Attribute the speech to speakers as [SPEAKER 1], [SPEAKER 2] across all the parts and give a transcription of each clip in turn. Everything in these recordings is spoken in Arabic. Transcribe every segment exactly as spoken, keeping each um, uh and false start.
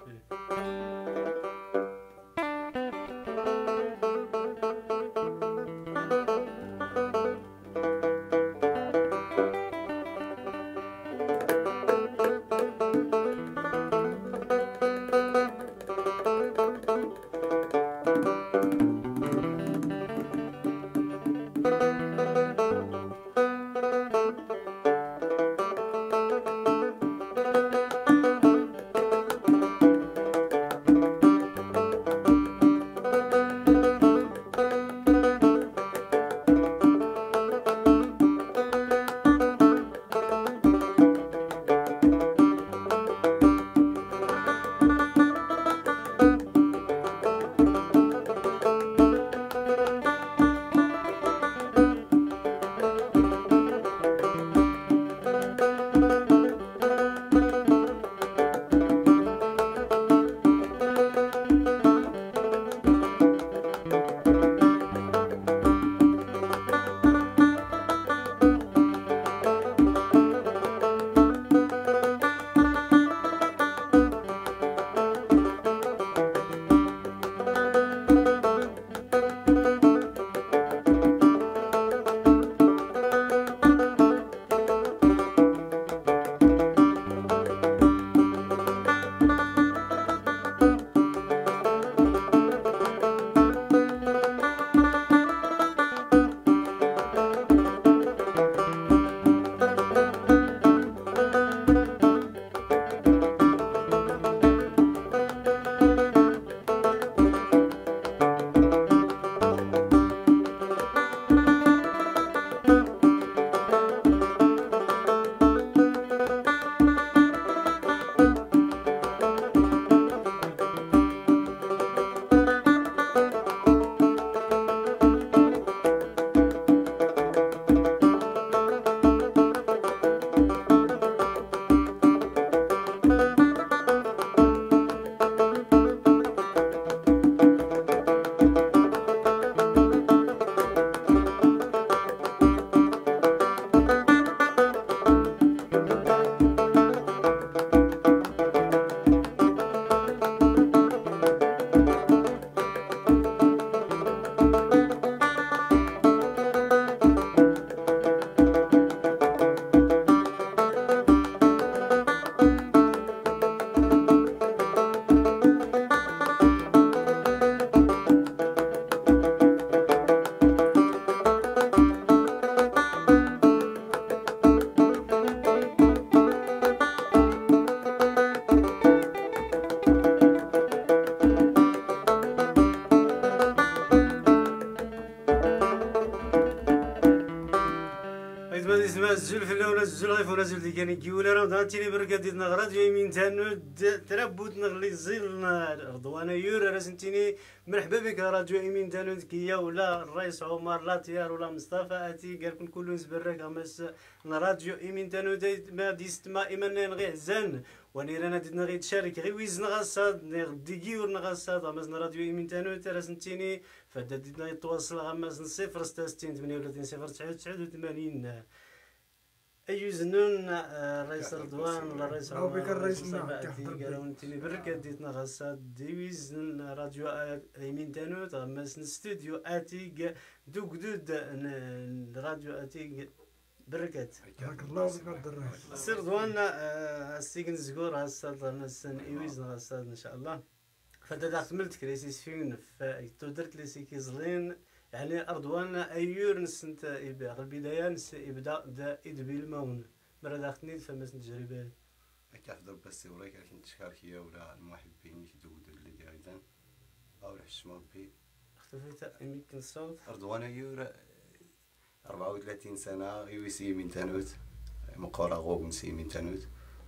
[SPEAKER 1] الزول في الاولى الزول غيف ولا زول دي كان كيولا راه داتيني بركه ديتنا غرات جاي من تانو تربوت نغلي زيلنا رضوانا يورا راسنتيني مرحبا بك راديو ايمين تانو ذكيه ولا الرئيس عمر لا تيار ولا مصطفى اتي قال كون كل نسبرك امس راديو ايمين تانو دي ما ديست ما ايمان نغي حزان واني رانا دينا غي تشارك غي ويز نغصاد ديكي ور نغصاد امس راديو ايمين تانو تراسنتيني فدا دينا يتواصل امس صفر ستة وستين ثمانية وثلاثين صفر تسعة وثمانين أي زنون الرئيس رضوان ولا الرئيس
[SPEAKER 2] أو بك الرئيس
[SPEAKER 1] قالوا نتيني بركة ديتنا غصات ديويز راديو ايمين تانو تغمس استوديو اتيك دوك دود راديو اتيك بركات
[SPEAKER 2] بارك الله فيك الدراج
[SPEAKER 1] سير رضوان السيكن زكور هالصاد نسن ايويز غصات ان شاء الله فدا داخل ملت كريسيس فين تودرت لي سيكي زلين يعني أردوان أيور نسنت إبدا البداية نس إبدا دا إدبي المون مرة داخلني فمس تجربة
[SPEAKER 3] كافدر بس وراك كنت شكاركية ولا المحبين يدود اللي دايزان أو رح ربي
[SPEAKER 1] اختفيت يمكن الصوت
[SPEAKER 3] أردوان أيور أربعة وثلاثين سنة يوسي من تانوت مقارا غوب نسي من تانوت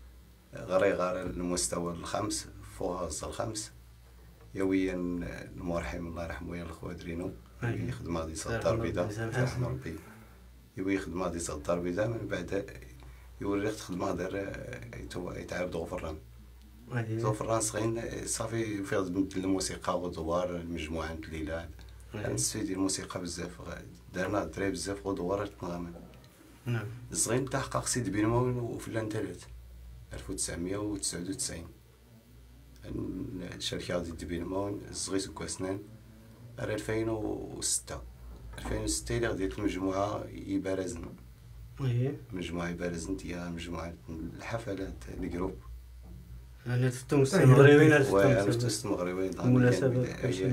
[SPEAKER 3] غري غار المستوى الخمس فوق الخمس يويا المرحم الله يرحمه يا الخوادرينو يبي يخدم غادي يصدر الدار البيضاء رحم ربي يبي يخدم غادي يصدر الدار البيضاء من بعد يوري تخدم غادر يتعب غفران غفران صغير صافي في بنت الموسيقى ودوار المجموعة نت الليلة نستفيد الموسيقى بزاف دارنا دراري بزاف ودوار تنغمن
[SPEAKER 1] نعم
[SPEAKER 3] صغير تحقق سيد بن مون وفلان ثلاث ألف وتسعمية وتسعة وتسعين الشركة ديال دبيلمون زغيت كواسنان على ألفين وستة ألفين وستة اللي غديت المجموعة يبارزن
[SPEAKER 1] ايه
[SPEAKER 3] مجموعة يبارزن هي مجموعة الحفلات الجروب
[SPEAKER 1] يعني تفتمس المغربيين
[SPEAKER 3] وأنا تفتمس المغربيين
[SPEAKER 1] مناسبة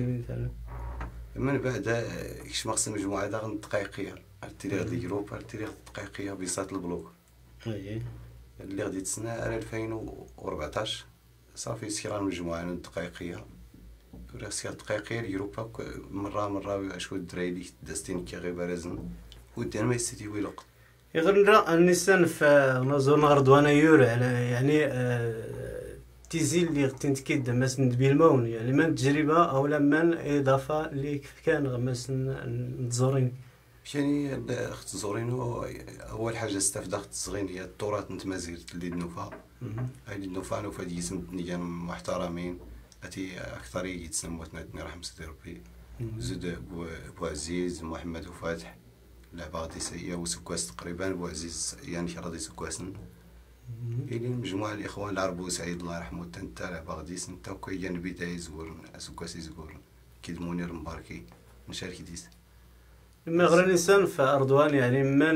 [SPEAKER 3] من بعد كش مقصد المجموعة دا دقيقية عرفتي لي غادي جروب عرفتي لي دقيقية بيسات البلوك
[SPEAKER 1] ايه
[SPEAKER 3] اللي غادي تسنى على ألفين وأربعطاش صافي سيرا المجموعة الدقيقية ولا سيرا الدقيقية الجروب مرة مرة شكون الدراري اللي دازتين كي غير بارزن ودي ما يستدي ويلق
[SPEAKER 1] يغنى النسان في نزور غردوانا يور يعني تيزيل اللي تنتكيد مثلا بالمون يعني من تجربة أو لما إضافة اللي كيف كان مثلا نتزورين
[SPEAKER 3] يعني اخت زورين اول حاجه استفاد اخت الصغير هي التراث نتمازير اللي النوفا هاي النوفا نوفا دي اسم نيجان محترمين اتي اكثر يتسموا تنادني رحمه ربي زد بو عزيز محمد وفاتح لعبه غادي سيئه وسكواس تقريبا بو عزيز يعني راضي سكواسن كاينين مجموعه الاخوان العربو سعيد الله يرحمه تنتا لعبه غادي سنتا وكاين البدايه زور سكواس زور كيد منير مباركي نشارك ديس
[SPEAKER 1] ما غير الانسان في اردوان يعني من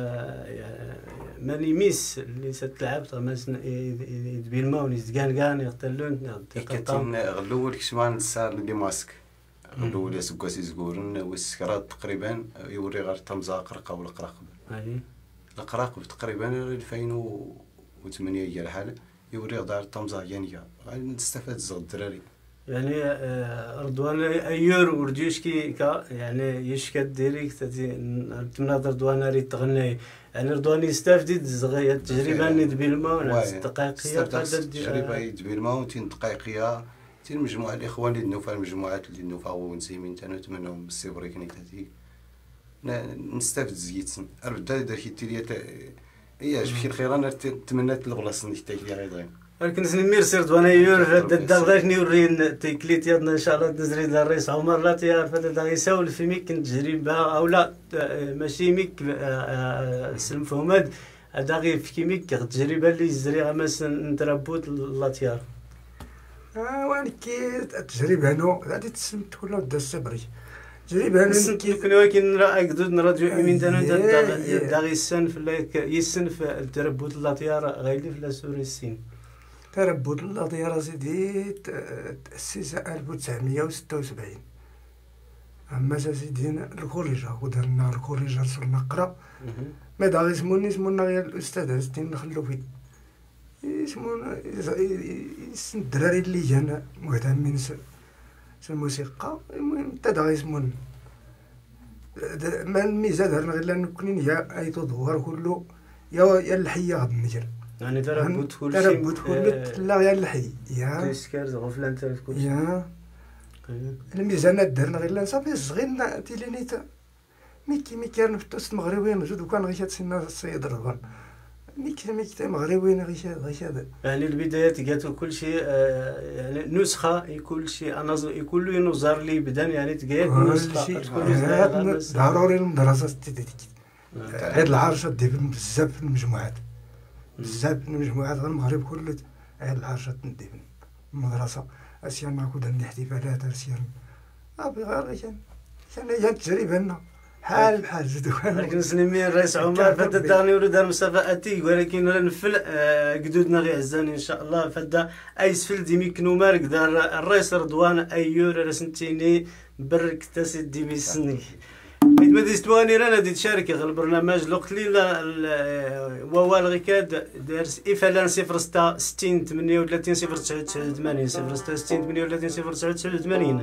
[SPEAKER 1] من يميس اللي ستلعب مثلا بالمون يزكان كان يقتلون
[SPEAKER 3] كتن غلول كشمان السار اللي ماسك غلول يسكوسي زغورن والسكرات تقريبا يوري غير طمزه قرقه ولا قراقب
[SPEAKER 1] اي
[SPEAKER 3] القراقب تقريبا ألفين وثمانية هي الحاله يوري دار طمزه يعني نستفاد زغ الدراري
[SPEAKER 1] يعني أردوان أيور ورديش كي كا يعني يشكت ديريكت تمنى أردوان ريت تغني يعني أردوان يستفيد زغية تجربة ندبي الماء ولا دقيقية
[SPEAKER 3] تجربة يدبي الماء وتين دقيقية تين مجموعة الإخوان اللي نوفا المجموعات اللي نوفا ونسيمين تانو نتمنىهم بالسيبريك نيكتاتي نستفيد زيتسن أربدا دار كي تيريا هي جبكي الخير أنا تمنيت البلاصة نيكتاك لي غيضين
[SPEAKER 1] ولكن نمير سيرت وانا يور هاد الدغداش نورين تيكليت يدنا ان شاء الله تزري الرئيس عمر لا تيعرف هذا يساول في ميك تجربه او لا ماشي ميك سلم فهماد هذا غير في كيميك التجربه اللي يزريها مثلا نتربوت لا تيار
[SPEAKER 2] اه وان كي التجربه هنا غادي تسمت ولا دا الصبري تجربه هنا
[SPEAKER 1] كيكون ولكن راه قدود راديو امين تانا دا غير السن في يسن في التربوت لا تيار غايلي في سوري السين
[SPEAKER 2] تربوت الله يا سيدي تأسس ألف وتسعمية وستة وسبعين أما سيدي الكوريجا ودرنا الكوريجا صرنا نقرا ما دا يسموني يسمونا غير الأستاذ عزتين نخلو فيه يسمونا يسن الدراري اللي جانا مهتمين في الموسيقى المهم تا دا يسمون ما الميزة درنا غير لأنو كنين يا أيتو دوار كلو يا يا الحية غاد نجر
[SPEAKER 1] يعني تربوت كل شيء
[SPEAKER 2] تربوت كل لا غير الحي يا
[SPEAKER 1] تيسكرز غفلان تاع كل شيء
[SPEAKER 2] يا الميزانات درنا غير صافي صغيرنا تيلينيتا ميكي ميكي انا فتوست مغربيين زود وكان غير تسنى السيد رضوان ميكي ميكي مغربيين غير غير
[SPEAKER 1] يعني البدايات قالت كل شيء يعني نسخه كل شيء انا يكون له نظر لي بدن يعني تقيت نسخه
[SPEAKER 2] تكون ضروري المدرسه تديك هاد العرشه ديال بزاف في المجموعات بزاف من المجموعات غير المغرب كله هاد العرشه تندي المدرسه اسيان ما كنا عندي احتفالات اسيان صافي غير كان كان هي تجربه لنا حال بحال زيدو
[SPEAKER 1] لكن سليمين الرئيس عمر فدا دارني ولد دار مسافاتي ولكن نفل قدودنا غير عزاني ان شاء الله فدا ايسفل ديمي كنومارك دار الرئيس رضوان ايور رسنتيني برك تاسد ديمي سني ما ديستواني رانا دي تشارك في البرنامج الوقت اللي ووال غيكاد دارس إفلان صفر ستة ستين ثمانية وثلاثين صفر تسعة تسعة ثمانين صفر ستة ستين ثمانية وثلاثين صفر تسعة تسعة ثمانين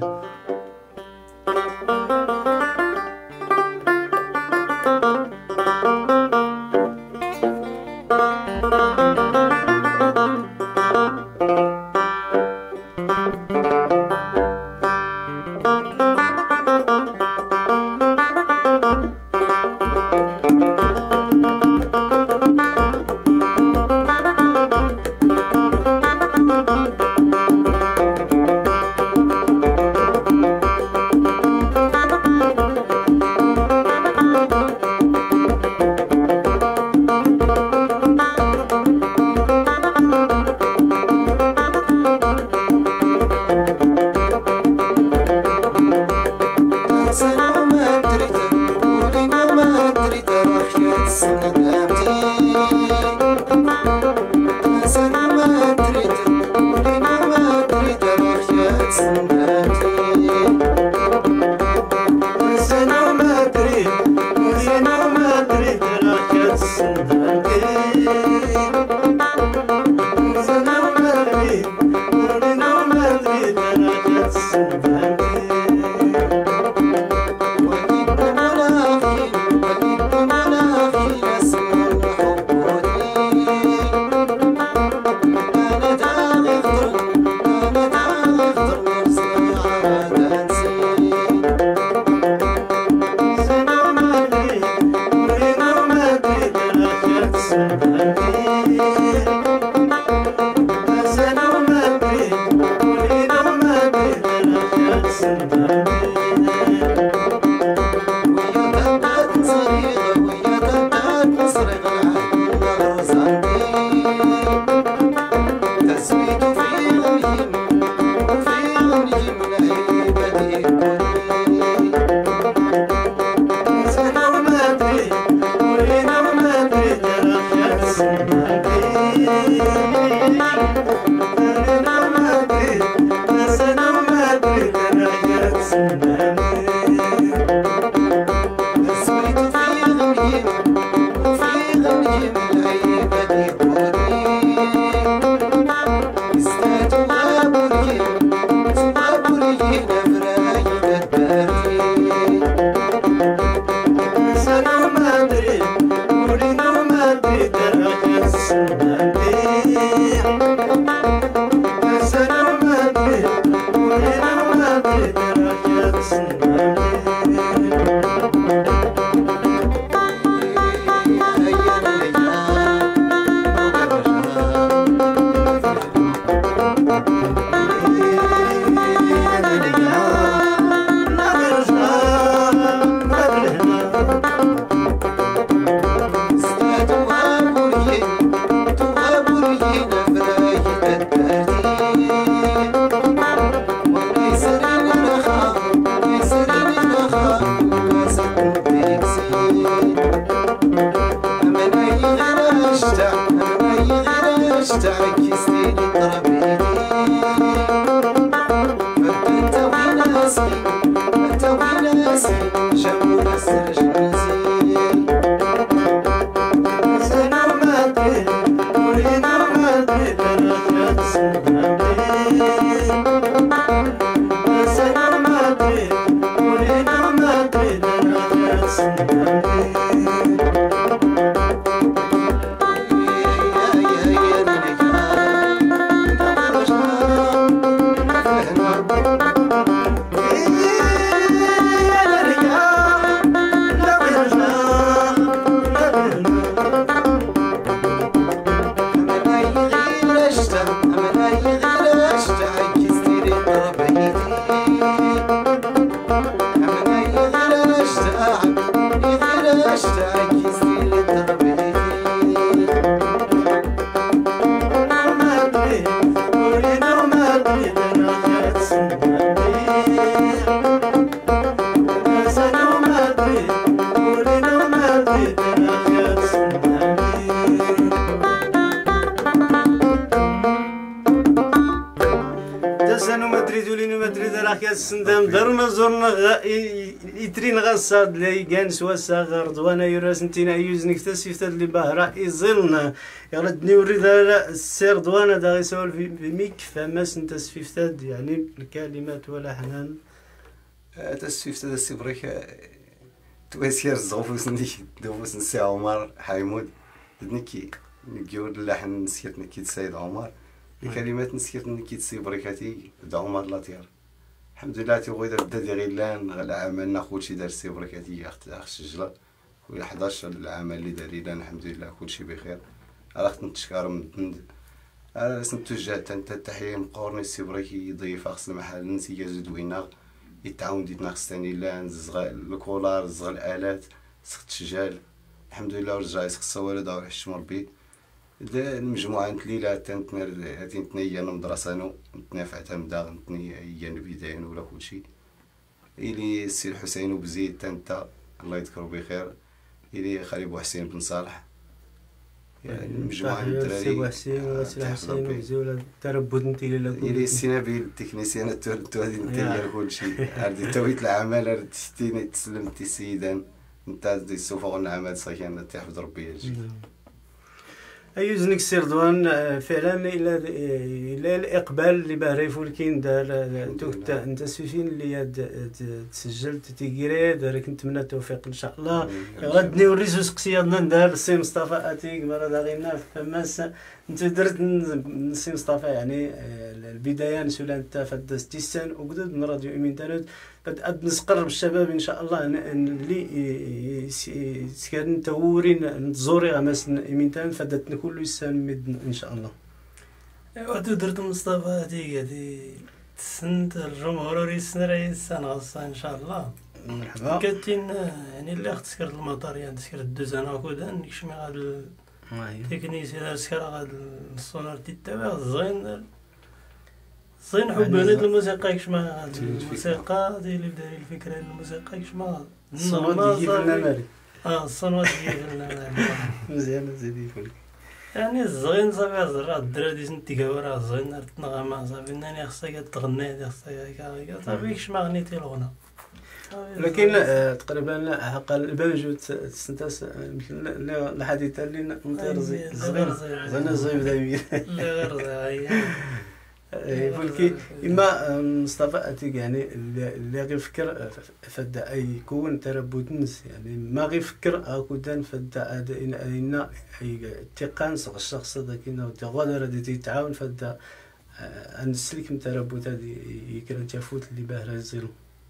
[SPEAKER 1] السندام درنا زرنا غا يترين غصاد لي كان سوا صغر دوانا يراس نتينا يوزنك تسيفت اللي بهرا يزلنا يردني وريد السير دوانا دا يسول في ميك فماس انت سفيفتاد يعني الكلمات ولا حنان
[SPEAKER 3] تسفيفتاد السبريك تواسير الزغفوس نديك دوفوس نسي عمر حيمود نكي نكيور اللحن نسيت نكيت سيد عمر الكلمات نسيت نكيت سيبريكاتي دا عمر لاطير الحمد لله تيغوي دار بدا ديال لان على عملنا خوتي دار سيبريكاتي اخت اخ الشجره خويا حداش العمل اللي دار لان الحمد لله كلشي بخير على خصنا نتشكر من على راس نتوجه حتى انت التحيه مقورني السيبريكي ضيف خص المحل نسي زدوينا يتعاون ديتنا خصني لان زغ الكولار زغ الالات سخت شجال الحمد لله ورجع خصها والد او حش مربي المجموعة نتليلا تنتنر هاتين تنيا المدرسة نو نتنافع تمدا نتني هي البداية ولا كلشي إلي السي الحسين وبزيد تنتا الله يذكرو بخير إلي خالي بوحسين بن صالح يعني مجموعه من
[SPEAKER 1] تحية
[SPEAKER 3] الدراري
[SPEAKER 1] سي حسين وسي
[SPEAKER 3] تحية
[SPEAKER 1] حسين
[SPEAKER 3] ربي.
[SPEAKER 1] وزول تربط انت اللي لكم
[SPEAKER 3] الى السينابي التكنيسيان التوالد هذه انت هي كل شيء هذه تويت العمل هذه تستيني تسلمتي سيدا انت دي سوف قلنا عمل صحيح تحفظ ربي يجي
[SPEAKER 1] أي زنك سي رضوان فعلا إلى إلى الإقبال اللي باه يفولكين دار توك أنت سفين اللي تسجلت تيجري دارك نتمنى التوفيق إن شاء الله غادني وريزو سقسيادنا ندار السي مصطفى أتيك مرة داغينا فماس أنت درت السي مصطفى يعني البداية نسولا أنت فد ستيسان وقدد من راديو إيمينتانوت بدأت نسقر بالشباب إن شاء الله اللي سكان تورين نتزوري غمس إيمينتان فدتنا كله يسان إن شاء الله.
[SPEAKER 4] وأنت درت مصطفى هذيك هذه تسند الجمهور يسن رئيس غصة إن شاء الله.
[SPEAKER 1] مرحبا.
[SPEAKER 4] كاتين يعني اللي أخت سكر المطار يعني سكر الدوزان وكذا نكشمي هذا التكنيسي سكر هذا الصونار تتبع زين زين حب هاد الموسيقى يكشمي هذا الموسيقى ديال اللي بداري الفكرة الموسيقى يكشمي هذا.
[SPEAKER 1] الصنوات ديال النماري.
[SPEAKER 4] آه الصنوات ديال النماري.
[SPEAKER 1] مزيان زيدي يقولك.
[SPEAKER 4] يعني زين صافي زرا الدراري ديال التكاورا زين تنغما صافي ناني خصها تغني خصها كا صافي يكشمي غنيتي الغنى.
[SPEAKER 1] لكن تقريبا حق البانجو تستنتاس مثل الحديث اللي نطير زي زين زين زين داير
[SPEAKER 4] لا غير
[SPEAKER 1] فولكي اما مصطفى اتيك يعني اللي غيفكر فدا اي يكون تربط نس يعني ما غيفكر اكودان فدا ان اي تقان الشخص ذاك انه تغادر غادي يتعاون فدا نسلك من تربط هذه يكون تفوت اللي باه يزيرو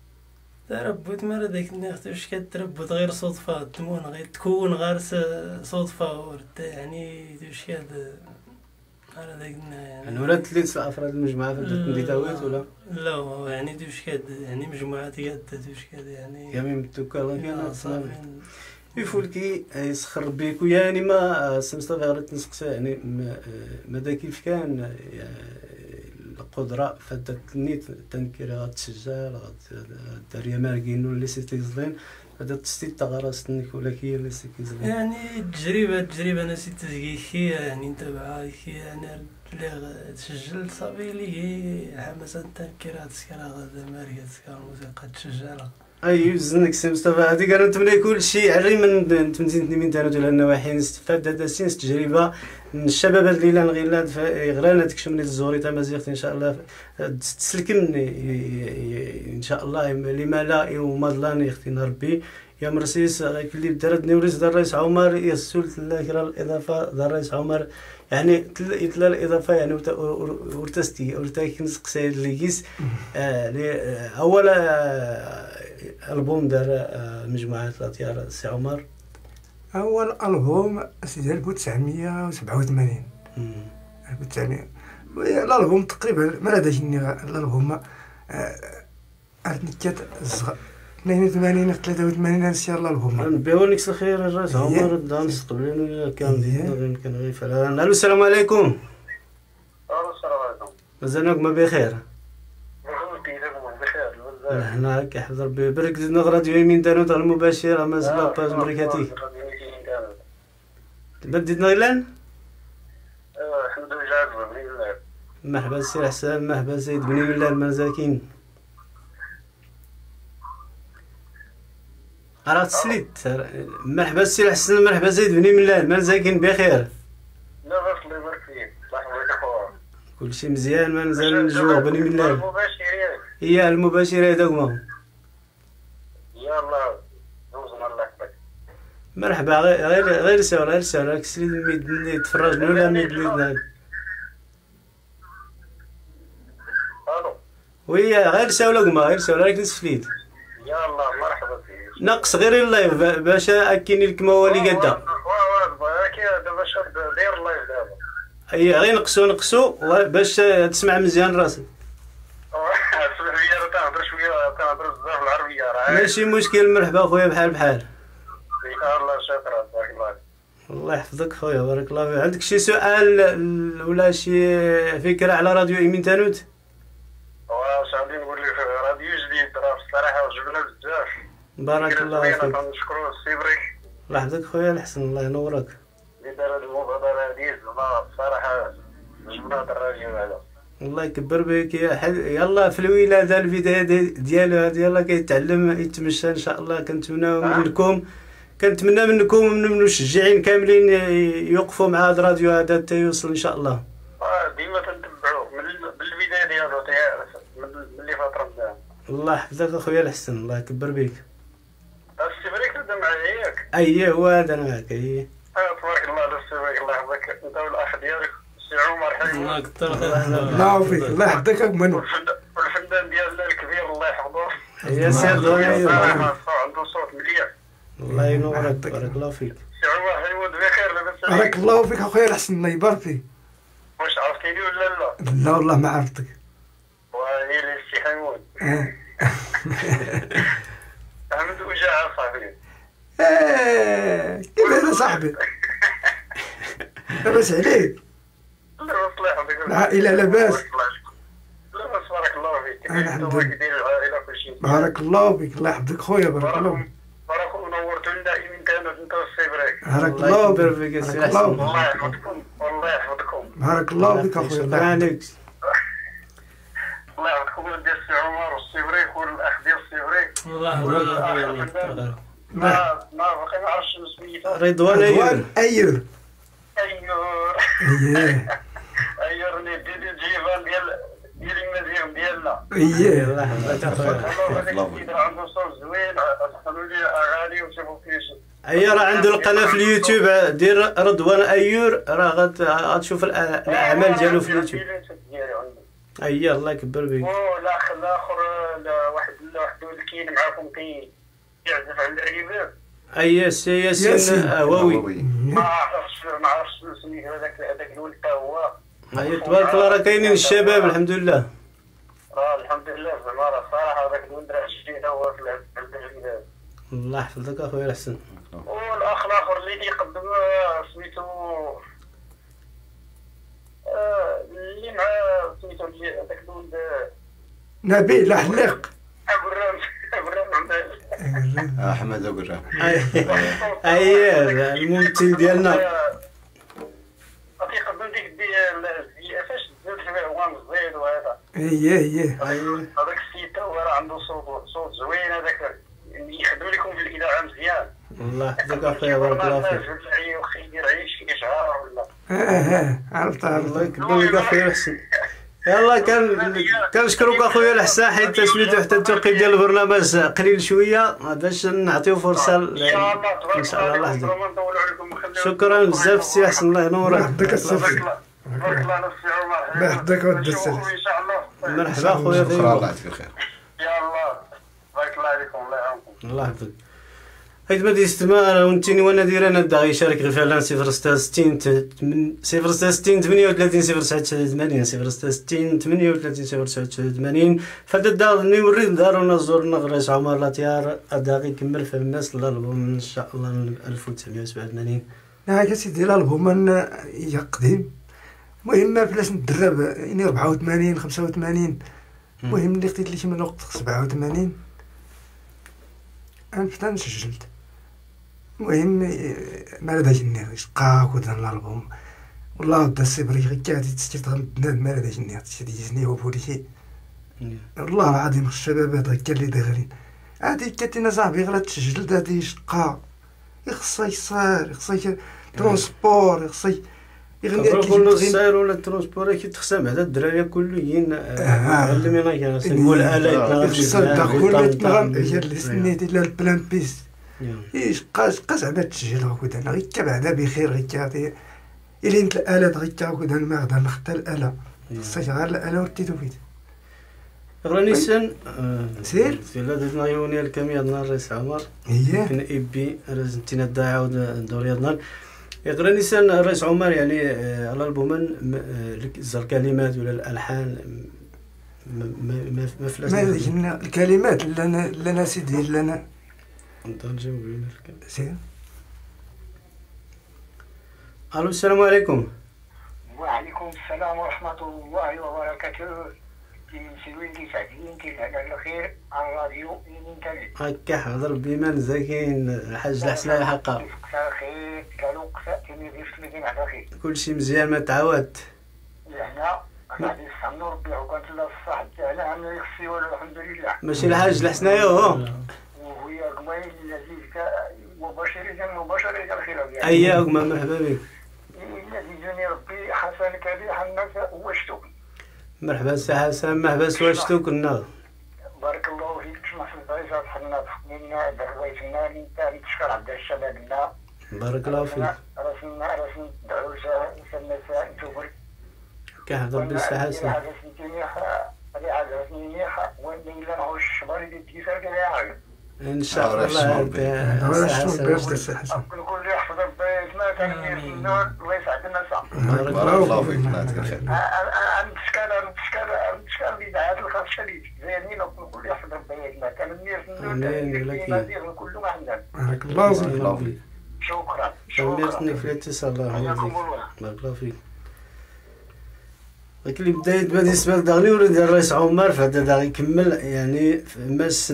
[SPEAKER 4] تربط مرة داك الناس واش كتربط غير صدفة تمون غير تكون غير صدفة يعني واش كاد على داك
[SPEAKER 1] يعني ولا تليت افراد المجموعة فدات نديتاويت ولا
[SPEAKER 4] لا يعني واش كاد يعني مجموعات كاد واش كاد يعني
[SPEAKER 1] كامل متوكا الله كان صافي يفولكي يسخر بيك يعني ما سمستافي غير تنسقسا يعني ماذا كيف كان القدرة فدات نيت تنكير غتسجل غداريا ماركينو اللي سيتي زلين فدات تستي تغرستنك ولا كي اللي سيتي زلين
[SPEAKER 4] يعني التجربة التجربة أنا سيت تزكي يعني نتابعها كي أنا اللي تسجلت صافي اللي هي حماسة تنكير غتسكر غدا ماركا تسكر الموسيقى تسجلها
[SPEAKER 1] اي زنك سي مصطفى هذيك انا نتمنى كل شيء علي من تمزين من تاع ديال النواحي نستفاد هذا السين تجربه من الشباب اللي لا غير غير تكشمني الزوري تاع مزيغتي ان شاء الله تسلكمني ان شاء الله لما لا يوم ظلان يختنا ربي يا مرسيس اللي درت نوريس دار الرئيس عمر يسولت الله الاضافه دار الرئيس عمر يعني تلا الاضافه يعني ورتستي ورتاك نسقسي اللي كيس اول ألبوم دار مجموعة الأطيار سي عمر
[SPEAKER 2] أول ألبوم سيدي ألف وتسعمية وسبعة وثمانين ألف وتسعمية الألبوم تقريبا ما لديش الألبوم أرنكات الصغر اثنين وثمانين في ثلاثة وثمانين نسير الألبوم
[SPEAKER 1] نبيعو نكس الخير الراس عمر دانس قبلين كان دينا كان غير فلان ألو السلام عليكم.
[SPEAKER 5] ألو السلام عليكم.
[SPEAKER 1] مازالكم بخير؟
[SPEAKER 5] بخير
[SPEAKER 1] هنا كيحفظ ربي يبارك زدنا راديو إيمينتانوت المباشر مازال لاباج مريكاتي بديتنا غيلان؟
[SPEAKER 5] الحمد لله بني ملال.
[SPEAKER 1] مرحبا سي حسان مرحبا سيد بني ملال مازاكين راه تسليت مرحبا سي حسان مرحبا سيد بني ملال مازاكين بخير؟
[SPEAKER 5] لا بس الله يبارك فيك الله يحفظك اخويا
[SPEAKER 1] كلشي مزيان ما نزال الجوع بني ملال
[SPEAKER 5] المباشرين
[SPEAKER 1] هي المباشرة هذاك هما
[SPEAKER 5] يلا دوزنا الله يحفظك
[SPEAKER 1] مرحبا غير غير ساول غير ساول راك سليت ميد اللي تفرجنا ولا ميد اللي
[SPEAKER 5] الو
[SPEAKER 1] وي غير ساول هما غير ساول راك نسفليت
[SPEAKER 5] يلا مرحبا فيك
[SPEAKER 1] نقص غير اللايف باش اكيني لك موالي قدا
[SPEAKER 5] واه واه كي دابا شاد داير اللايف دابا
[SPEAKER 1] اي غير نقصو نقصو باش تسمع مزيان راسك
[SPEAKER 5] تهضر شويه تهضر بزاف العربيه راه
[SPEAKER 1] ماشي مشكل مرحبا خويا بحال بحال
[SPEAKER 5] الله شكرا بارك الله
[SPEAKER 1] الله يحفظك خويا بارك الله فيك عندك شي سؤال ولا شي فكره على راديو إيمينتانوت؟
[SPEAKER 5] واش غادي نقول لك راديو جديد راه الصراحه عجبنا بزاف
[SPEAKER 1] بارك الله فيك
[SPEAKER 5] نشكرو السي بريك
[SPEAKER 1] الله يحفظك خويا الحسن الله ينورك
[SPEAKER 5] اللي دار هاد المبادرة هادي زعما الصراحة عجبنا هاد الراجل هذا.
[SPEAKER 1] الله يكبر بك يا حد. يلا في الولاده البدايه ديالو هذه يلا كيتعلم يتمشى ان شاء الله. كنتمناو منكم كنتمنى منكم ومن المشجعين كاملين يوقفوا مع هذا الراديو هذا حتى يوصل ان شاء الله.
[SPEAKER 5] اه ديما تنتبعوه من بالبدايه ديالو من اللي فتره بدا.
[SPEAKER 1] الله يحفظك اخويا الحسن الله يكبر بك.
[SPEAKER 5] السي بريك هذا معايا ياك؟
[SPEAKER 1] اييه هو هذا انا معاك. اييه
[SPEAKER 5] اه تبارك الله على السي بريك الله يحفظك انت والاخ ديالك السي عمر حي.
[SPEAKER 4] الله يكثر خير.
[SPEAKER 2] الله يوفقك الله يحفظك منو.
[SPEAKER 5] والفنان ديالنا الكبير الله يحفظه.
[SPEAKER 1] يا سيدي
[SPEAKER 5] عنده صوت مليح.
[SPEAKER 1] الله ينورك بارك الله فيك.
[SPEAKER 5] سي عمر حيود بخير لاباس عليك؟
[SPEAKER 2] بارك الله فيك اخويا الحسن الله يبارك فيك.
[SPEAKER 5] واش عرفتيني ولا لا؟
[SPEAKER 2] لا والله ما عرفتك.
[SPEAKER 5] وهي اللي السي حيود.
[SPEAKER 2] اه
[SPEAKER 5] احمد وجاع صاحبي.
[SPEAKER 2] ايه كيف انا صاحبي لاباس عليك؟
[SPEAKER 5] الله يحفظك.
[SPEAKER 2] العائله لاباس؟
[SPEAKER 5] لاباس بارك الله فيك.
[SPEAKER 2] انا الحمد لله.
[SPEAKER 5] كيدير العائله كلشي.
[SPEAKER 2] بارك الله فيك الله يحفظك خويا بارك الله فيك.
[SPEAKER 5] بارك ونورتونا دائما كانوا انت والسي بريك.
[SPEAKER 2] بارك
[SPEAKER 1] الله
[SPEAKER 2] الله
[SPEAKER 1] يكبر
[SPEAKER 2] فيك
[SPEAKER 1] فيك يا سي
[SPEAKER 2] بارك
[SPEAKER 1] حسن.
[SPEAKER 2] الله فيك.
[SPEAKER 5] الله يحفظكم والله يحفظكم.
[SPEAKER 2] بارك الله فيك اخويا
[SPEAKER 1] شكرا
[SPEAKER 2] الله يحفظك.
[SPEAKER 1] عليك.
[SPEAKER 5] الله يحفظكم ولد ديال السي عمر والسي بريك والاخ ديال السي بريك.
[SPEAKER 4] الله يحفظك اخويا الله يكثر.
[SPEAKER 5] ما ما باقي ما عرفتش سميتها.
[SPEAKER 1] رضوان ايور.
[SPEAKER 2] رضوان ايور.
[SPEAKER 5] ايور.
[SPEAKER 2] اييه
[SPEAKER 5] ايور اللي ديال الجيفان ديال ديال المزيان ديالنا.
[SPEAKER 2] اييه
[SPEAKER 1] الله يحفظك اخويا.
[SPEAKER 5] الله يدير عنده صوت زوين دخلوا لي اغاني وشوفوا كيفاش.
[SPEAKER 1] اييه راه عنده القناه في اليوتيوب دير رضوان ايور راه غت- غتشوف الأ- الاعمال ديالو في اليوتيوب. اييه الله يكبر بك.
[SPEAKER 5] والاخ الاخر واحد واحد اللي كاين معاكم كي يعزف على العريبه.
[SPEAKER 1] اييه سي
[SPEAKER 2] ياسين.
[SPEAKER 1] ياسين هواوي.
[SPEAKER 5] ما عرفتش ما عرفتش سميتو هذاك هذاك الولد تا هو.
[SPEAKER 1] اييه تبارك الله راه كاينين الشباب الحمد لله.
[SPEAKER 5] راه الحمد لله زعما راه الصراحه هذاك الولد راه شتينا هو في العريبه.
[SPEAKER 1] الله يحفظك اخويا الحسن.
[SPEAKER 5] والاخ الاخر اللي كيقدم آه، سميتو آه، اللي مع سميتو اللي هذاك الولد آه،
[SPEAKER 2] نبيل حليق.
[SPEAKER 5] ابو الرام ابو الرام عمال.
[SPEAKER 3] احمد ابو الرام.
[SPEAKER 1] اييه الممثل ديالنا.
[SPEAKER 5] كيقدم ديك الدي فاش زاد فيه هو مزيد وهذا.
[SPEAKER 2] اييه اييه
[SPEAKER 1] اييه
[SPEAKER 5] هذاك السيد تا هو راه عنده صوت صوت زوين هذاك يخدم لكم في الاذاعه مزيان.
[SPEAKER 1] الله يحفظك اخويا بارك الله فيك.
[SPEAKER 5] وخي يدير عيش في اشعار ولا.
[SPEAKER 2] اه اه عرفت
[SPEAKER 1] الله
[SPEAKER 2] عرفت.
[SPEAKER 1] يكبر بك اخويا الحسن. يلا كان كنشكرك اخويا الحسن حيت سميتو حتى التوقيت ديال البرنامج قليل شويه باش نعطيو فرصه ل- ان شاء الله لحظه. شكرا بزاف السي حسن الله ينورك.
[SPEAKER 2] يحفظك الصفي.
[SPEAKER 5] بارك الله على السي عمر.
[SPEAKER 2] الله يحفظك ودي السلام.
[SPEAKER 5] ان شاء الله.
[SPEAKER 1] مرحبا اخويا
[SPEAKER 3] شكرا
[SPEAKER 1] طيب.
[SPEAKER 3] الله يعطيك الخير.
[SPEAKER 5] يا الله بارك الله عليكم الله يعاونكم.
[SPEAKER 1] الله يحفظك. حيت ما ديستما انا ونتيني وانا داير انا دا يشارك غير فعلا صفر ستة ستين صفر ستة ستين ثمانية وثلاثين صفر تسعة ثمانين صفر ستة ستين ثمانية وثلاثين صفر تسعة ثمانين فهاد الدار نوري دارونا زورنا غريس عمر لاتيار اداغي كمل في الناس الالبوم ان شاء الله ألف وتسعمية وسبعة وثمانين.
[SPEAKER 2] نعم يا سيدي الالبوم انا يا قديم. المهم بلاش ندرب يعني أربعة وثمانين خمسة وثمانين. المهم اللي خديت لي شي من الوقت سبعة وثمانين انا فتا سجلت. المهم ما داش النير شقاك ودان الالبوم والله بدا الصبري غير كادي تسجلت غنبناد ما داش النير تشديني وبولي شي والله العظيم الشباب هذا كاع اللي داخلين عادي كاتينا صاحبي غير تسجلت هادي شقا يخصها يصير يخصها ترونسبور يخصها يغني
[SPEAKER 1] كل السير ولا الترونسبور كي تخسم هذا الدراري كليين علمينا كان نقول الا
[SPEAKER 2] يتصدق ولا تنغم هي اللي سنيتي لا البلان بيس ايش قاس قاس على تسجيل هكذا انا غير بعدا بخير غير كاتي الا انت الالات غير هكذا ما غدا نختار الاله خصك غير الاله ورتيتو فيت
[SPEAKER 1] غراني سن
[SPEAKER 2] سير
[SPEAKER 1] في لادنا يوني الكامية نهار رئيس عمر
[SPEAKER 2] اييه
[SPEAKER 1] كنا ايبي رزنتينا دا عاود دوري نهار غراني سن الرئيس عمر يعني على البومن زر الكلمات ولا الالحان ما ما ما فلاش
[SPEAKER 2] ما الكلمات اللي انا اللي انا سيدي اللي انا
[SPEAKER 1] نترجم بين الكلمات.
[SPEAKER 2] سير
[SPEAKER 1] الو السلام عليكم.
[SPEAKER 5] وعليكم السلام ورحمه الله وبركاته. كيمشيو وين كيسعدين كيلهنا على خير على الراديو يمين
[SPEAKER 1] هكا حضر بمن زكين الحاج الحسناء حقا
[SPEAKER 5] مساء الخير قالوا قساء تيمي غير سميتين على خير
[SPEAKER 1] كلشي مزيان ما تعاود
[SPEAKER 5] لهنا غادي نستعملوا ربي وكانت لا الصح تاعنا عامل يخفي والو الحمد لله
[SPEAKER 1] ماشي الحاج الحسناء هو
[SPEAKER 5] وهي قميل الذي مباشرة مباشرة الخير
[SPEAKER 1] ايا ما مرحبا بك
[SPEAKER 5] الذي جاني ربي حسن كبير الناس هو شتوك
[SPEAKER 1] مرحبا سي حسن مرحبا سواشتو كنا
[SPEAKER 5] بارك الله فيك تسمح في البريزة حنا تخدمنا دعويتنا انت تشكر عبد الشبابنا
[SPEAKER 1] بارك الله فيك
[SPEAKER 5] راسنا راسنا ندعو سنة انتوبر
[SPEAKER 1] كحضر بالسي حسن
[SPEAKER 5] هذا سنتيني هذا هذا سنتيني وين لا نعوش الشباب اللي تيسر كذا يعرف
[SPEAKER 1] ان شاء الله
[SPEAKER 2] سي حسن
[SPEAKER 5] كل يحفظ ربي ما كان يسنون الله يسعدنا صح
[SPEAKER 3] بارك الله فيك الله يعطيك الخير
[SPEAKER 5] نتشكال نتشكال نتشكال بهذا الخاص شديد زينين وكل يحفظ ربي ما كان يسنون كل ما عندنا
[SPEAKER 2] بارك الله
[SPEAKER 1] بارك الله
[SPEAKER 2] فيك
[SPEAKER 1] فيك
[SPEAKER 5] شكرا
[SPEAKER 1] شكرا في الاتصال الله
[SPEAKER 5] حياكم
[SPEAKER 1] يحفظك
[SPEAKER 5] الله
[SPEAKER 1] بارك الله فيك ولكن اللي بدا يتبع بالنسبه لداغلي ولد الرئيس عمر فهذا داغ يكمل يعني ماس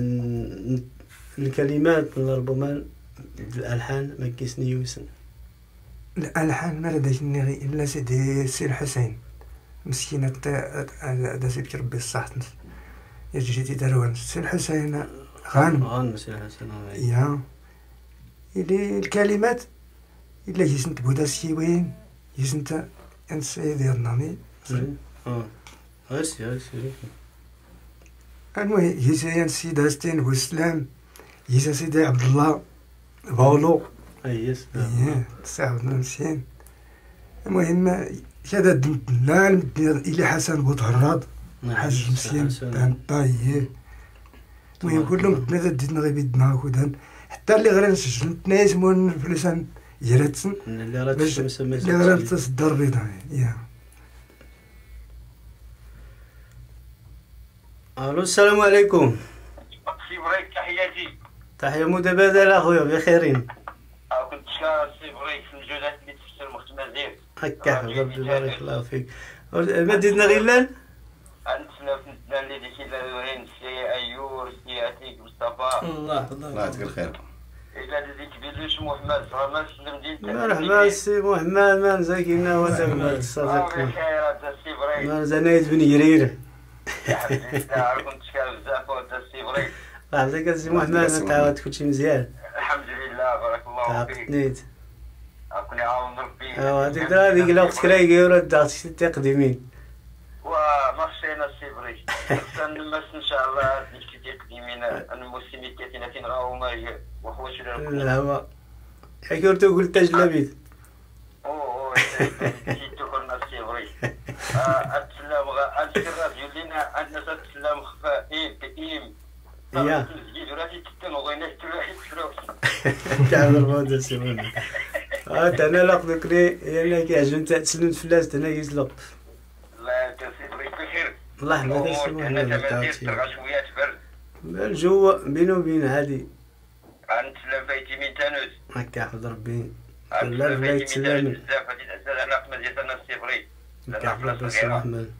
[SPEAKER 1] الكلمات من ربما الالحان ما كيسني يوسن
[SPEAKER 2] الالحان ما لديش نغي الا سيدي سي الحسين مسكينه هذا سيدي ربي الصح يجي دروان سي الحسين غانم
[SPEAKER 1] غانم سي الحسين
[SPEAKER 2] يا اللي الكلمات الا يسنت بودا سيوين يسنت ان سيدي النامي
[SPEAKER 1] اه هاسي هاسي
[SPEAKER 2] المهم يسيان سيدي هاستين والسلام يسا سيدي عبد الله باولو
[SPEAKER 1] اي يس
[SPEAKER 2] ايه تسعود وخمسين المهم هذا دمتنا الى حسن بوطهراد حاج مسيان بان طايه المهم كلهم ماذا ديتنا غير بيدنا هكذا حتى اللي غير نسجل ناس مون فلوسان يراتسن
[SPEAKER 1] اللي راه تسمى
[SPEAKER 2] اللي غير تصدر بيضا يا
[SPEAKER 1] الو السلام عليكم
[SPEAKER 5] سي بريك تحياتي
[SPEAKER 1] تحيه متبادله اخويا بخيرين
[SPEAKER 5] كنت شكرا سي بريك في الجولات اللي تفسر المختمه ديالك
[SPEAKER 1] هكا حبيبي بارك الله فيك ما ديتنا غير لان
[SPEAKER 5] أنتنا في اللي ديك الوين سي أيور سي عتيق مصطفى
[SPEAKER 4] الله يحفظك
[SPEAKER 3] الله يعطيك الخير
[SPEAKER 5] إلا ديك بيلوش محمد زعما سلم دين
[SPEAKER 1] مرحبا سي محمد ما نزاكينا وتمت الصديق
[SPEAKER 5] سي بريك
[SPEAKER 1] ما زنايد بن يرير
[SPEAKER 5] يا حبيبي كنت شكال بزاف ودا سي بريك
[SPEAKER 1] الله يعطيك سي محمد ما تعاود كلشي مزيان
[SPEAKER 5] الحمد لله بارك الله فيك
[SPEAKER 1] تعاقتنيت
[SPEAKER 5] أكون عاون ربي
[SPEAKER 1] ايوا هذيك هذيك الوقت كرايكي ورا داخل تقديمين
[SPEAKER 5] ومشينا سي بريك سنمس إن شاء الله نكتي تقديمين الموسم التاتين تين غاوما وحوش
[SPEAKER 1] الهوا حكرتو قلت تجلبيت
[SPEAKER 5] اوه جيتو كنا سي بريك السلام السلام يولينا الناس السلام خفائف تئيم
[SPEAKER 1] يا
[SPEAKER 5] جيراتي تتم وغينا تروحي تروح
[SPEAKER 1] تعمل هذا سيمون اه انا لاقدك لي انا كيعجبني تسلم فلاس انا يسلق
[SPEAKER 5] لا تسيب لي بخير
[SPEAKER 1] الله يحفظك سيمون
[SPEAKER 5] انا تمدير تلغى شويه برد
[SPEAKER 1] الجو بينه وبين هادي
[SPEAKER 5] غنتسلم فايتي من تانوت
[SPEAKER 1] هكا حفظ ربي
[SPEAKER 5] لا فايتي من تانوت بزاف غادي تأسال على قمة ديال السيبري
[SPEAKER 1] هكا حفظ ربي سي محمد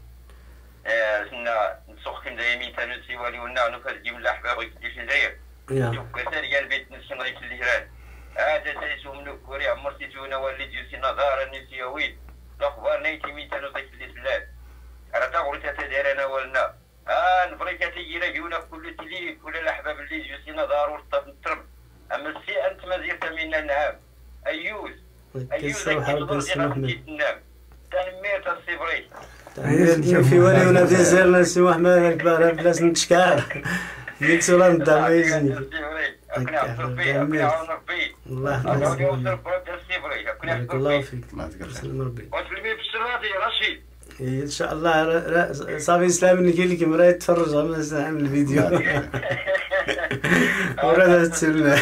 [SPEAKER 5] سنا نسوق كم دايما من تانوت سيوالي ونا نفرجي من الأحباب غيكتي في الجزائر
[SPEAKER 1] يا
[SPEAKER 5] شوف كثير ديال البيت نسي غيك الهران هذا تيسو منو كوري عمرتي تونا والد يوسي نظارة نسي ويد الأخبار نيتي من تانوت غيك الإسلام أنا تغوري تتدير أنا ولنا آه نبريكا تيجينا جونا كل تليك كل الأحباب اللي يوسي نظار ورطب نترب أما السي أنت ما زيرت منا نعم أيوز أيوز أكيد تنام تنمير تنصيبري
[SPEAKER 1] في ولي ولا في زيرنا سي محمد الكبار بلاش نتشكار ديك سولا ندا ما يزني الله يحفظك بارك الله فيك سلم ربي
[SPEAKER 5] وتلمي بالسراتي رشيد
[SPEAKER 1] ان شاء الله صافي سلام نجي لك مرا يتفرج على نعمل الفيديو ورا تسلم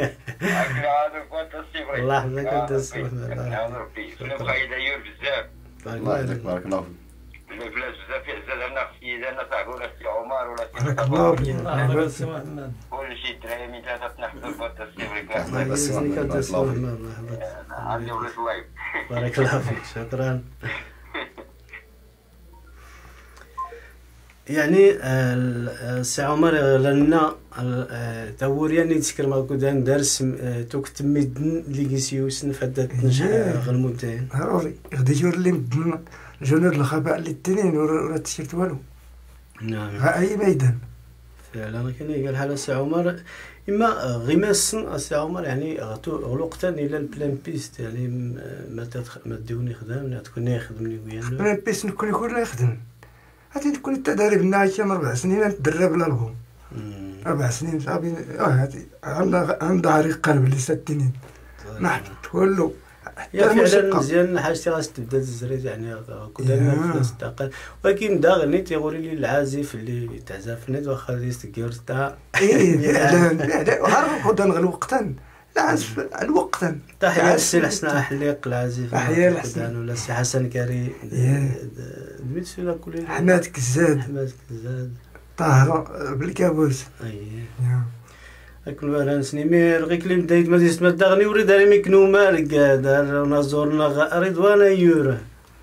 [SPEAKER 1] الله يحفظك انت سي محمد
[SPEAKER 5] شكرا يدير بزاف
[SPEAKER 3] الله يعطيك بارك الله فيك
[SPEAKER 5] البلاد بزاف يعزل الناس اذا نفعوا ولا سي عمر ولا سي
[SPEAKER 2] بارك الله فيك
[SPEAKER 4] الله يحفظك سي محمد
[SPEAKER 5] كل شيء دراهم من ثلاثة تنحفظ البوت السيبريك
[SPEAKER 1] الله يجزيك انت سي محمد الله يحفظك
[SPEAKER 5] عندي ولد اللايف
[SPEAKER 1] بارك الله فيك شكرا يعني السي عمر لنا توريا ني تذكر ما كودان درس توك تميدن اللي كيسيوسن فدات نجح غلمونتين
[SPEAKER 2] ضروري غادي يجور لي مدن جنود الخباء اللي التنين ولا تشيرت والو.
[SPEAKER 1] نعم
[SPEAKER 2] اي ميدان
[SPEAKER 1] فعلا كاين قال حاله السي عمر اما غماسن السي عمر يعني غلوقتا الى البلان بيست يعني ما ما ديوني خدام تكون يخدمني وياه
[SPEAKER 2] البلان بيست نكون يكون لا يخدم هاتي تكون التدريب ناعي اربع سنين نتدرب للبوم اربع سنين صافي هاتي عند ظهري قلب اللي ستينين نحط كله
[SPEAKER 1] يا فعلا مزيان حاجتي غاس تبدا تزريد يعني كنا في نفس الثقل ولكن دا غني تيغوري لي العازف اللي تعزف نيت واخا ديستكير تاع
[SPEAKER 2] اي لا عارف خدنا الوقتن العازف الوقتن
[SPEAKER 1] تحية السي حسن حليق العازف
[SPEAKER 2] تحية الحسن
[SPEAKER 1] ولا السي حسن كري دميت سولا كل
[SPEAKER 2] حماد كزاد
[SPEAKER 1] حماد كزاد
[SPEAKER 2] طاهر بالكابوس
[SPEAKER 1] اييه اكل وانا سنيمير غير كلم دايت ما ديس ما دغني وريد راه مكنو مالك دار نزورنا رضوان يورا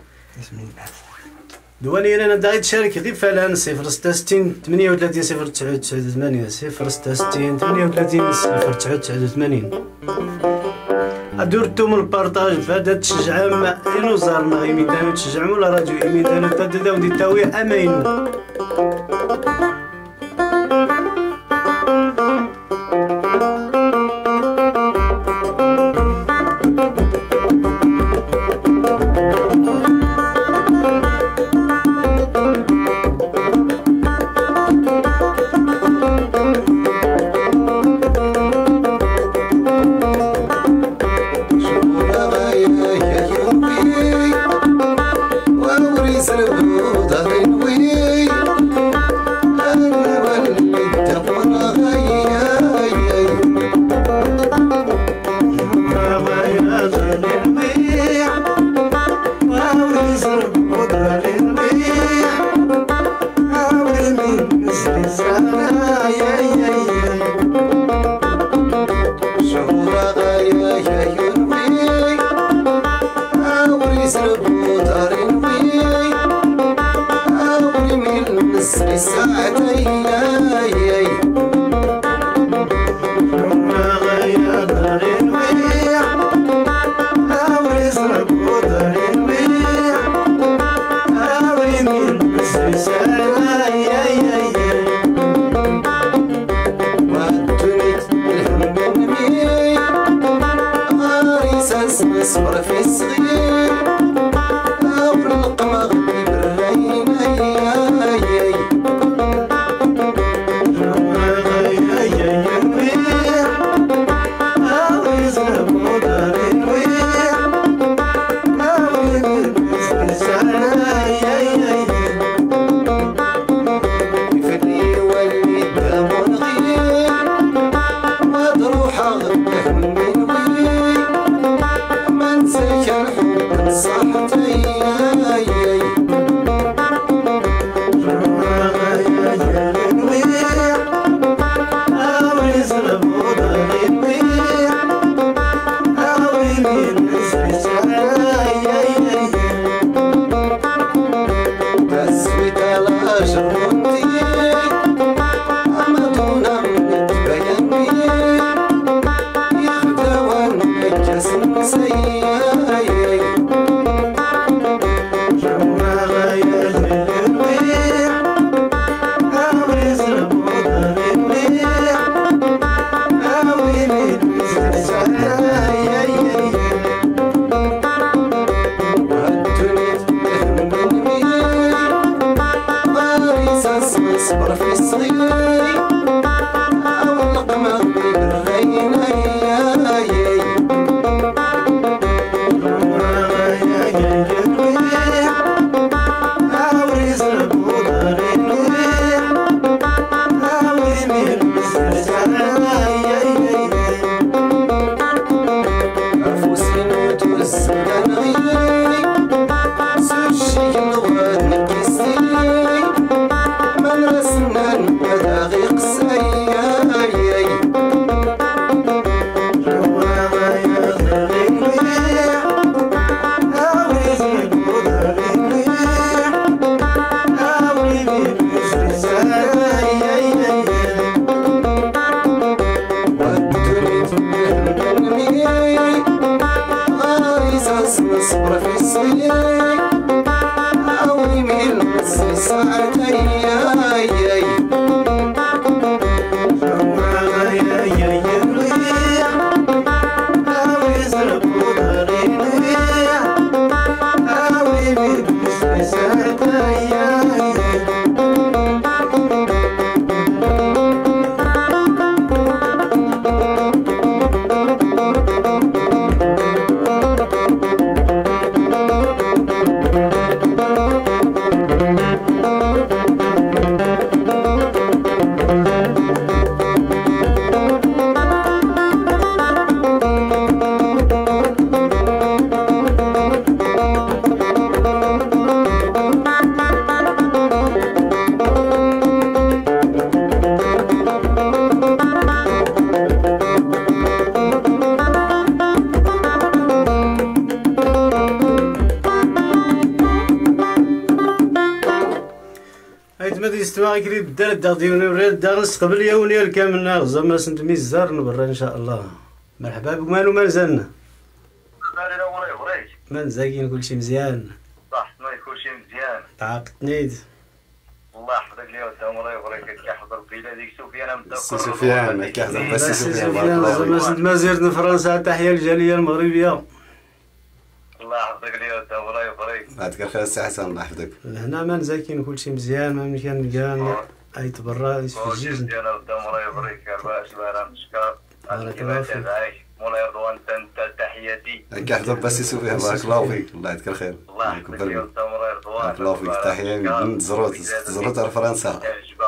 [SPEAKER 1] دواني انا دايت شارك غير فلان صفر ستة وستين ثمانية وثلاثين صفر تسعة تسعة ثمانية صفر ستة وستين ثمانية وثلاثين صفر تسعة تسعة ثمانين ادورتم البارطاج فادا تشجع ما انو زارنا غي ميدان تشجعوا ولا راديو ميدان تدا ودي تاوي امينو
[SPEAKER 6] مداغي
[SPEAKER 1] حيت ما يستمع كري بدا دا ديوني ورا دا نستقبل يوني الكامل زعما سنت ميزار نبرا ان شاء الله. مرحبا بك مالو مازالنا ما نزاكين كلشي مزيان
[SPEAKER 5] صح ما كلشي مزيان
[SPEAKER 1] تعاقدتني
[SPEAKER 5] الله يحفظك لي قدام الله يبارك كيحضر فينا ديك سفيان متفق
[SPEAKER 3] سي سفيان كيحضر بس
[SPEAKER 1] سي
[SPEAKER 3] سفيان
[SPEAKER 1] سفيان زعما سنت ما زرت فرنسا تحية للجالية المغربية.
[SPEAKER 5] الله يحفظك لي قدام الله يبارك
[SPEAKER 3] بعدك الخير السي حسن الله يحفظك.
[SPEAKER 1] هنا ما نزاكين كلشي مزيان ما مكان كان اي تبرا يسجل
[SPEAKER 5] مزيان قدام الله يبارك أربعة شباب نشكر
[SPEAKER 1] بارك الله فيك.
[SPEAKER 5] مولاي رضوان انت تحياتي
[SPEAKER 3] كيحضر بس سفيان بارك الله فيك الله يعطيك الخير.
[SPEAKER 5] الله يحفظك لي قدام مولاي رضوان
[SPEAKER 3] بارك الله فيك تحية من زروت زروت على فرنسا.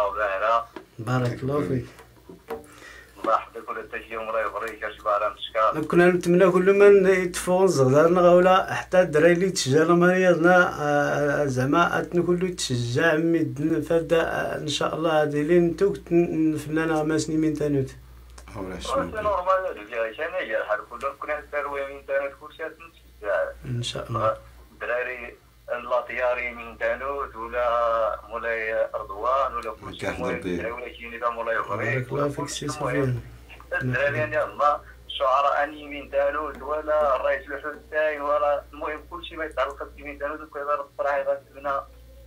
[SPEAKER 1] بارك الله فيك.
[SPEAKER 5] الله يحفظك ولا تجي مولاي يبارك شباب نشكر.
[SPEAKER 1] كنا نتمنى كل من يتفون صغارنا ولا حتى الدراري اللي تشجعنا مريضنا زعما اتن كله تشجع ميدنا فدا ان شاء الله هذه اللي نتوك الفنانه ماسني من تانوت.
[SPEAKER 3] ولا
[SPEAKER 5] شنو نورمال اللي كان يجي الحال كله كنا نديروا من تانوت كلشي تنشجع.
[SPEAKER 1] ان شاء الله.
[SPEAKER 5] الدراري اللاطياري من تانوت ولا مولاي رضوان ولا كلشي الدراري ولا كاين اللي مولاي يبارك.
[SPEAKER 1] بارك الله فيك سي سفيان.
[SPEAKER 5] الدراري يعني الله شعراء اني من تانوت ولا الرئيس الحسين ولا المهم كلشي ما يتعلق بمن تانوت وكذا الصراحه يغسلنا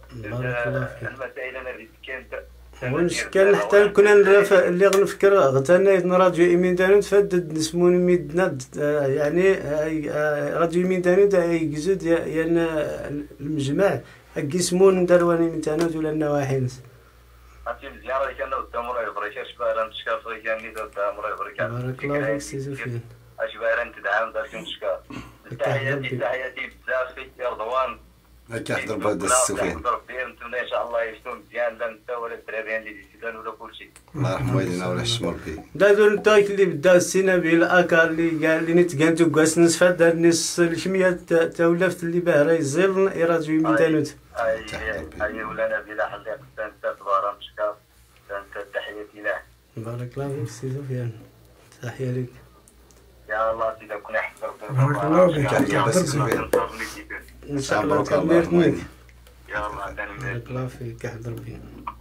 [SPEAKER 5] المسائل اللي كانت
[SPEAKER 1] ونشكل حتى كنا نرافق اللي غنفكر غتانا راديو ايمين تانوت فدد نسمون ميدنا يعني راديو ايمين تانوت يجزد يعني المجمع يسمون درواني من تانوت ولا النواحي
[SPEAKER 5] عرفتي مزيان راه كان قدام مولاي يبارك شباب راه نشكر في كان اللي قدام مولاي يبارك.
[SPEAKER 1] بارك الله فيك سي سفيان.
[SPEAKER 5] شباب راه تدعم دارك نشكر. تحياتي تحياتي بزاف فيك يا رضوان.
[SPEAKER 3] كيحضر بهذا السفيان.
[SPEAKER 5] ربي نتمنى ان شاء الله يشتو مزيان لا انت ولا الدراري اللي ديتيدان ولا كلشي.
[SPEAKER 3] الله يرحم والدينا ولا الشمر فيه.
[SPEAKER 1] دادو نتاك اللي بدا السينا به الاكار اللي قال لي نتقانتو كاس نسفد الناس الكميه تولفت اللي باه راه يزيل راديو من تانوت.
[SPEAKER 5] اي اي ولا نبيله حليق انت تبارك نشكر انت تحياتي له.
[SPEAKER 1] بارك الله فيك سي سفيان تحيه لك.
[SPEAKER 5] يا الله سيدي كون يحفظك.
[SPEAKER 2] بارك الله فيك.
[SPEAKER 3] كيحضر بس سفيان.
[SPEAKER 1] ان شاء الله
[SPEAKER 3] بارك الله
[SPEAKER 1] كبرتني.
[SPEAKER 5] يا الله ثاني
[SPEAKER 1] بارك الله فيك يحضر بينا.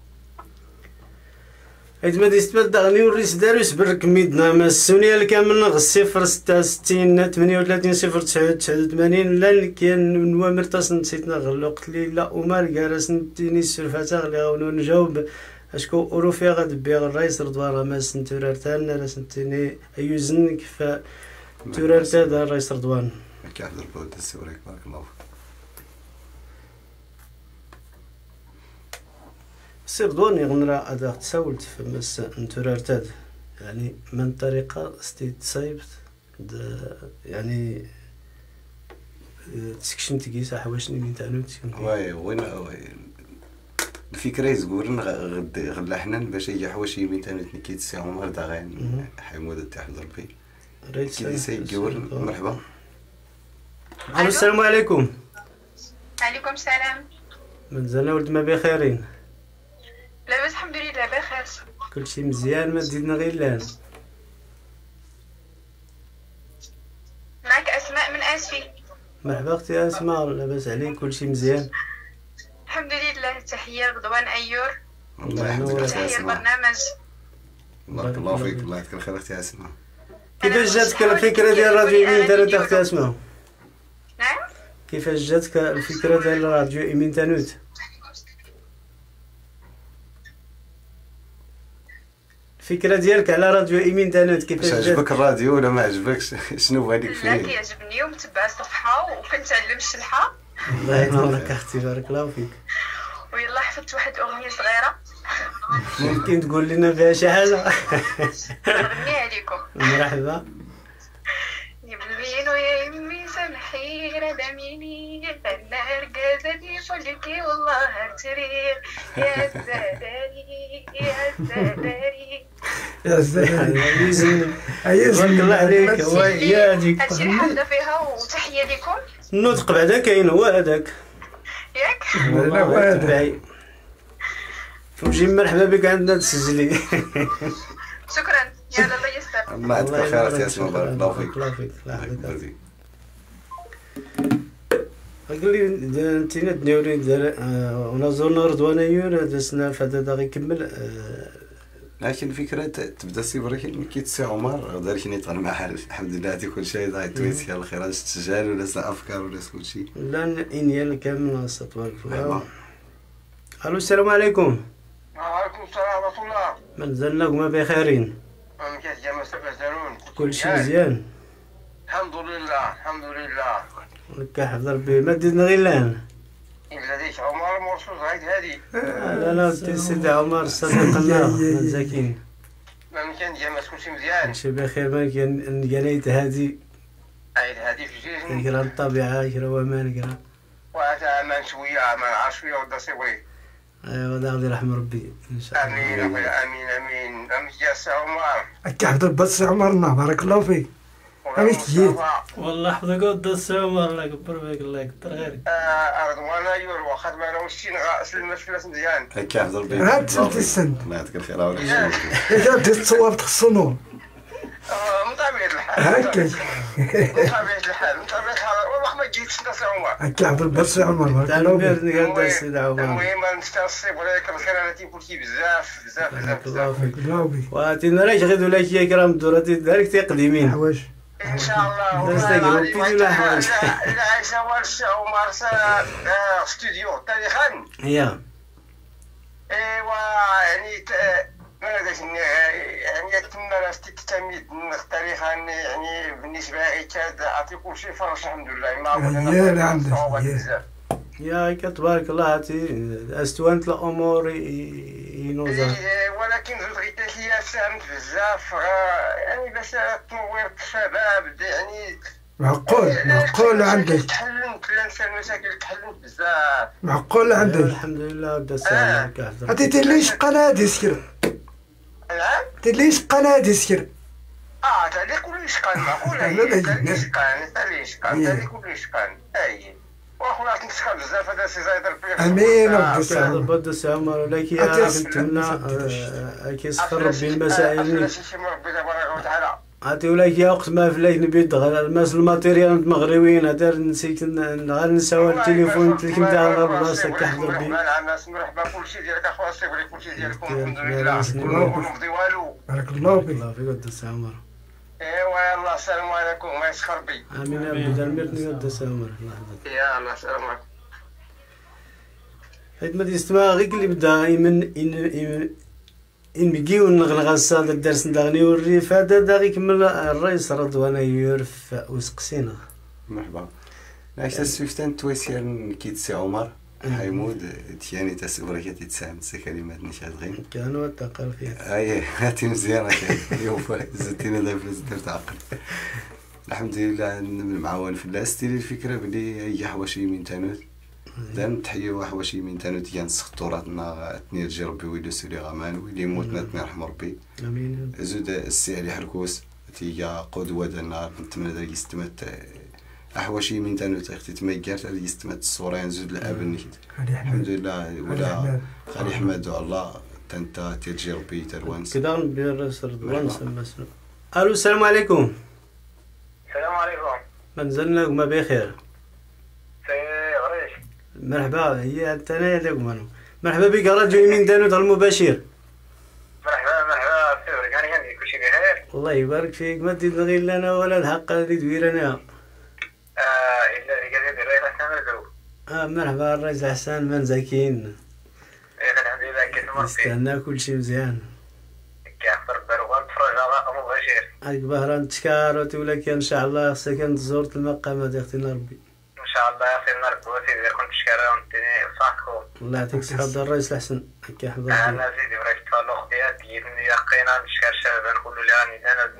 [SPEAKER 1] حيت ما ديستبد غني وريس داروس برك ميدنا ما السونيه اللي كامل صفر ستة وستين ثمانية وثلاثين صفر تسعة تسعة وثمانين لا كاين نوامر تص نسيتنا غير الوقت اللي لا عمر جالس نتيني السلفاتا اللي غنو نجاوب اشكو اوروفيا غادبي الرئيس رضوان ما سنتورارتان راه سنتيني ايوزن كيف تورارتا دار الرئيس رضوان.
[SPEAKER 3] كيحضر بهذا السوريك بارك الله فيك.
[SPEAKER 1] سي رضوان يغنرا هذا تساولت في مس نتورارتاد يعني من طريقة ستيت سايبت يعني تسكشن تقيس حواشني من تانوت.
[SPEAKER 3] واي وين الفكرة يزقورن غد غلا حنا باش يجي حواشي من تانوت نكيت سي عمر دا غين حمود تحضر بي. كي سيجورن مرحبا.
[SPEAKER 1] السلام عليكم.
[SPEAKER 6] عليكم السلام.
[SPEAKER 1] مازلنا ولد ما بخيرين.
[SPEAKER 6] لاباس الحمد لله بخير.
[SPEAKER 1] كلشي مزيان ما زيدنا غير لان.
[SPEAKER 6] معك اسماء من اسفي.
[SPEAKER 1] مرحبا اختي اسماء لاباس عليك كلشي مزيان؟
[SPEAKER 6] الحمد لله. تحيه رضوان ايور.
[SPEAKER 3] الله يحفظك
[SPEAKER 6] تحيه البرنامج.
[SPEAKER 3] بارك الله فيك الله يعطيك الخير اختي اسماء.
[SPEAKER 1] كيفاش جاتك الفكره ديال راديو ايمين تانوت اختي اسماء؟
[SPEAKER 6] نعم.
[SPEAKER 1] كيفاش جاتك الفكره ديال راديو ايمين تانوت؟ الفكره ديالك على راديو ايمين تانوت كيفاش جات؟
[SPEAKER 3] عجبك الراديو ولا ما عجبكش؟ شنو هذيك فيه؟
[SPEAKER 6] لا كيعجبني ومتبع الصفحه وكنتعلم الشلحه.
[SPEAKER 1] الله ينورك اختي بارك الله فيك.
[SPEAKER 6] ويلا حفظت واحد اغنيه صغيره.
[SPEAKER 1] ممكن تقول لنا فيها شي حاجه؟
[SPEAKER 6] نغنيها لكم.
[SPEAKER 1] مرحبا.
[SPEAKER 6] يا بلبين ويا يمي سامحي ردميني النار قازتني فلكي والله ارتريق يا الزداري يا الزداري
[SPEAKER 2] يا زين
[SPEAKER 1] بارك الله عليك. ويا هذيك
[SPEAKER 6] هادشي اللي حافظه فيها وتحيه لكم.
[SPEAKER 1] النطق بعدا كاين هو هذاك
[SPEAKER 6] ياك
[SPEAKER 2] لا هو هذا.
[SPEAKER 1] تبعي وجي مرحبا بك عندنا تسجلي.
[SPEAKER 6] شكرا. يلا الله يستر.
[SPEAKER 3] الله يعطيك الخير اختي اسماء بارك الله فيك.
[SPEAKER 1] بارك الله فيك. الله يحفظك. قال لي انتينا دنيوري ونزورنا رضوان يور دسنا فهذا غادي يكمل.
[SPEAKER 3] لكن الفكرة تبدا سي ابراهيم كي تسي عمر دار شي نيطغ مع الحمد لله هادي كلشي ضاع تويت يا الخير السجال ولا افكار ولا كلشي
[SPEAKER 1] لا انيال كامل تبارك الله. الو السلام عليكم.
[SPEAKER 5] وعليكم السلام ورحمة الله.
[SPEAKER 1] من زلناكم بخيرين؟ كلشي مزيان
[SPEAKER 5] الحمد لله الحمد لله.
[SPEAKER 1] لك حفظ ربي ما دينا غير لان
[SPEAKER 5] هذيك عمر مرشوز غايد هادي.
[SPEAKER 1] لا لا انت سيدي عمر صديقنا مساكين.
[SPEAKER 5] ما كان ديال كلشي مزيان.
[SPEAKER 1] كلشي بخير ما كان قنيت هادي.
[SPEAKER 5] عيد هادي في جيجن.
[SPEAKER 1] نقرا الطبيعة نقرا وما نقرا.
[SPEAKER 5] وهذا امان شوية امان عار شوية ودا صبري.
[SPEAKER 1] ايوا هذا غادي يرحم ربي ان شاء الله.
[SPEAKER 5] امين اخويا امين امين. امين يا سي عمر.
[SPEAKER 2] هكا حفظ بس عمرنا بارك الله فيك. امين تجيت.
[SPEAKER 4] والله حفظك ود السي عمر الله يكبر بك الله يكثر خيرك.
[SPEAKER 5] رضوان يور واخا ما راهوش سلمت فلاس مزيان.
[SPEAKER 3] هكا حفظ ربي.
[SPEAKER 2] هاد سنتي السن.
[SPEAKER 3] الله يعطيك الخير ولا
[SPEAKER 2] اذا بديت تصور تخصو نور.
[SPEAKER 5] من طبيعة الحال.
[SPEAKER 2] هكا.
[SPEAKER 5] من طبيعة الحال من طبيعة الحال والله ما جيتش انت سي عمر.
[SPEAKER 2] هكا حفظ بس عمر بارك الله فيك.
[SPEAKER 1] تعلمني قال السيد عمر.
[SPEAKER 5] المهم نستنصب عليك الخير انا تيقول لك بزاف بزاف بزاف
[SPEAKER 1] الله فيك.
[SPEAKER 2] الله فيك.
[SPEAKER 1] واتينا راك غير ولا كي كرام الدوراتي دارك تقديمين.
[SPEAKER 2] حواش.
[SPEAKER 5] ان شاء الله.
[SPEAKER 1] درست قلبي ولا حوايج.
[SPEAKER 5] لا عايشه والش عمر سا استوديو تاريخا.
[SPEAKER 1] يا
[SPEAKER 5] ايوا يعني ماذا يعني تما تكتمل تاريخا يعني بالنسبه لي كاد عطي كل شيء فرش الحمد لله ما
[SPEAKER 2] يا عندك
[SPEAKER 1] يا تبارك الله هاتي استوانت الامور ينوزا.
[SPEAKER 5] ولكن زوج غيتات ليا ساهمت بزاف يعني باش تنوير الشباب يعني
[SPEAKER 2] معقول معقول عندك.
[SPEAKER 5] تحلمت لنسى المشاكل تحلمت بزاف.
[SPEAKER 2] معقول عندك.
[SPEAKER 1] الحمد لله بدا السلام كافر.
[SPEAKER 2] هاتي دير ليش قناة ديسكر.
[SPEAKER 5] نعم.
[SPEAKER 2] دير ليش قناة ديسكر.
[SPEAKER 5] اه تالي كلش قان معقول هي تالي شقان تالي شقان تالي كلش قان اي واخويا تنسخ بزاف هذا سي زايد ربي.
[SPEAKER 2] امين
[SPEAKER 1] هذا
[SPEAKER 2] ربي
[SPEAKER 1] بدا السلام ولكن يا نتمنى كيسخر ربي المسائل.
[SPEAKER 5] شي ربي تبارك وتعالى.
[SPEAKER 1] عطي ولاك يا وقت ما فلاك نبي دغل الماس الماتيريال المغربيين هذا نسيت غير نساو التليفون تلكم تاع بلاصتك كحضر بي.
[SPEAKER 5] مرحبا الناس مرحبا كلشي ديالك اخويا صيفري كلشي ديالكم الحمد لله ونبضي والو.
[SPEAKER 2] بارك الله فيك.
[SPEAKER 1] الله فيك ود السلام.
[SPEAKER 5] ايوا يلاه السلام عليكم ما يسخر بي.
[SPEAKER 1] امين يا ربي دمرتني ود السلام.
[SPEAKER 5] يلاه السلام عليكم.
[SPEAKER 1] حيت ما تسمع غير اللي بدا يمن ان إن بيجيو نغلغ الصاد الدرس ندغني والريف هذا دا يكمل الرئيس رضوان يورف وسقسينا.
[SPEAKER 3] مرحبا. عشت السويفتان تويسير كيت سي عمر حيمود تياني تسبرا كي تساهم سي كلمات نشاد غين.
[SPEAKER 1] كانوا تقال فيها.
[SPEAKER 3] اي هاتي مزيان اليوم زدتينا ضيف زدت تعقل. الحمد لله معاون في الله ستيلي الفكره بلي هي حواشي من تانوت. دام تحية وحواشي من تانوت ينسخ توراتنا تنير جي ربي ويلو سولي غامان ويلي موتنا تنرحم ربي.
[SPEAKER 1] امين.
[SPEAKER 3] زود السي علي حركوس تيجا قدوة دنا نتمنى ذلك يستمت أحواشي من تانوت اختي تميقات اللي يستمت الصورين زود الأبن نكت. الحمد لله ولا خالي حمد الله تنتا تيجي ربي تروانس.
[SPEAKER 1] كذا نبي الرئيس رضوان سما سلام. الو السلام عليكم.
[SPEAKER 5] السلام عليكم.
[SPEAKER 1] منزلنا وما بخير.
[SPEAKER 5] سي غريش.
[SPEAKER 1] مرحبا هي انت انا لكم انا. مرحبا بك راديو يمين تانوت المباشر.
[SPEAKER 5] مرحبا مرحبا سيدي كان عندي كلشي بخير.
[SPEAKER 1] الله يبارك فيك ما تدير غير لنا ولا الحق اللي دوير انا.
[SPEAKER 5] اه الا اللي قال لي الرئيس حسن مرزوق.
[SPEAKER 1] اه مرحبا الرئيس حسن من زكين.
[SPEAKER 5] ايه الحمد لله كيف مرتي.
[SPEAKER 1] نستنى كل شيء مزيان.
[SPEAKER 5] كيحضر بروان تفرج على مباشر.
[SPEAKER 1] هاك بهران تشكارت ولك ان شاء الله خصك زورت المقامات يا اختنا ربي.
[SPEAKER 5] ان شاء الله يا اخي نرد وسيدي كنت تشكرها وانتني صاحبكم.
[SPEAKER 1] الله يعطيك الصحة الرئيس الحسن هكا حضر.
[SPEAKER 5] انا سيدي بغيت تفضل اختي تجيبني يقينا نشكر الشباب نقول له لاني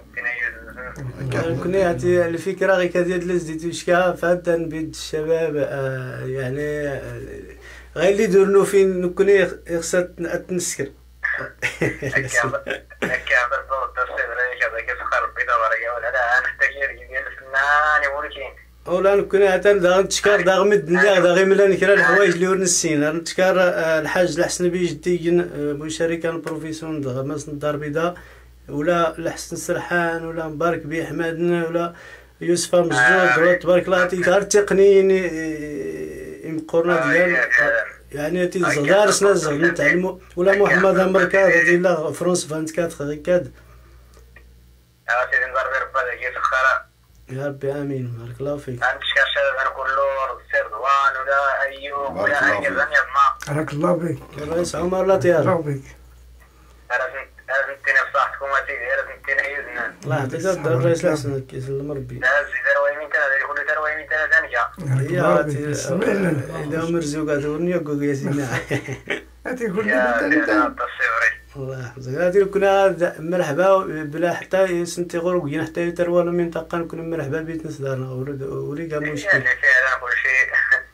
[SPEAKER 5] انا
[SPEAKER 1] كنا يعطي الفكرة غير كديال لزديتو شكا فهدا نبيد الشباب آه يعني آه غير اللي دورنو فين كنا يخصها تنسكر.
[SPEAKER 5] هكا هكا بالضبط الدرس بريك هذا كيسخر ربي تبارك وتعالى انا نحتاج ديال الفنان يوريكين.
[SPEAKER 1] اولا نكون حتى داغ تشكر داغ مد لا داغ ملا نكرا الحوايج اللي ورنسين نتشكر الحاج الحسن بيجدي بشركه البروفيسيون داغ ماس الدار البيضاء ولا الحسن سرحان ولا مبارك بيه حمادنا ولا يوسف مجدود تبارك الله عطيك غير التقنيين يمقرنا ديال يعني تيزغار سنا زغ نتعلموا ولا محمد امريكا هذه لا فرنسا فهمت كات غيكاد
[SPEAKER 5] اه سيدي نضرب ربي هذيك الخرا
[SPEAKER 1] يا ربي امين بارك الله فيك
[SPEAKER 5] عندك شاشة نقول له سير دوان ولا ايوب ولا اي زنيا ما
[SPEAKER 2] بارك الله بك
[SPEAKER 1] الرئيس عمر لا تيار
[SPEAKER 2] الله بك
[SPEAKER 5] لازم تكون بصحتكم اسيدي لازم تكون يزنا
[SPEAKER 1] الله يعطيك الرئيس الحسن كيس المربي
[SPEAKER 5] لازم دار وين كان يقول دار وين ثاني ثانيه
[SPEAKER 1] يا اذا مرزوق هذا نيوكو يا سيدنا
[SPEAKER 2] هاتي كل
[SPEAKER 5] يا
[SPEAKER 2] ده
[SPEAKER 5] سيدنا التصويري
[SPEAKER 1] الله يحفظك هذه كنا مرحبا بلا حتى سنتي غروق حتى يتروى المنطقه كنا مرحبا بيت ناس دارنا ولي كان مشكل
[SPEAKER 5] يعني فعلا كل شيء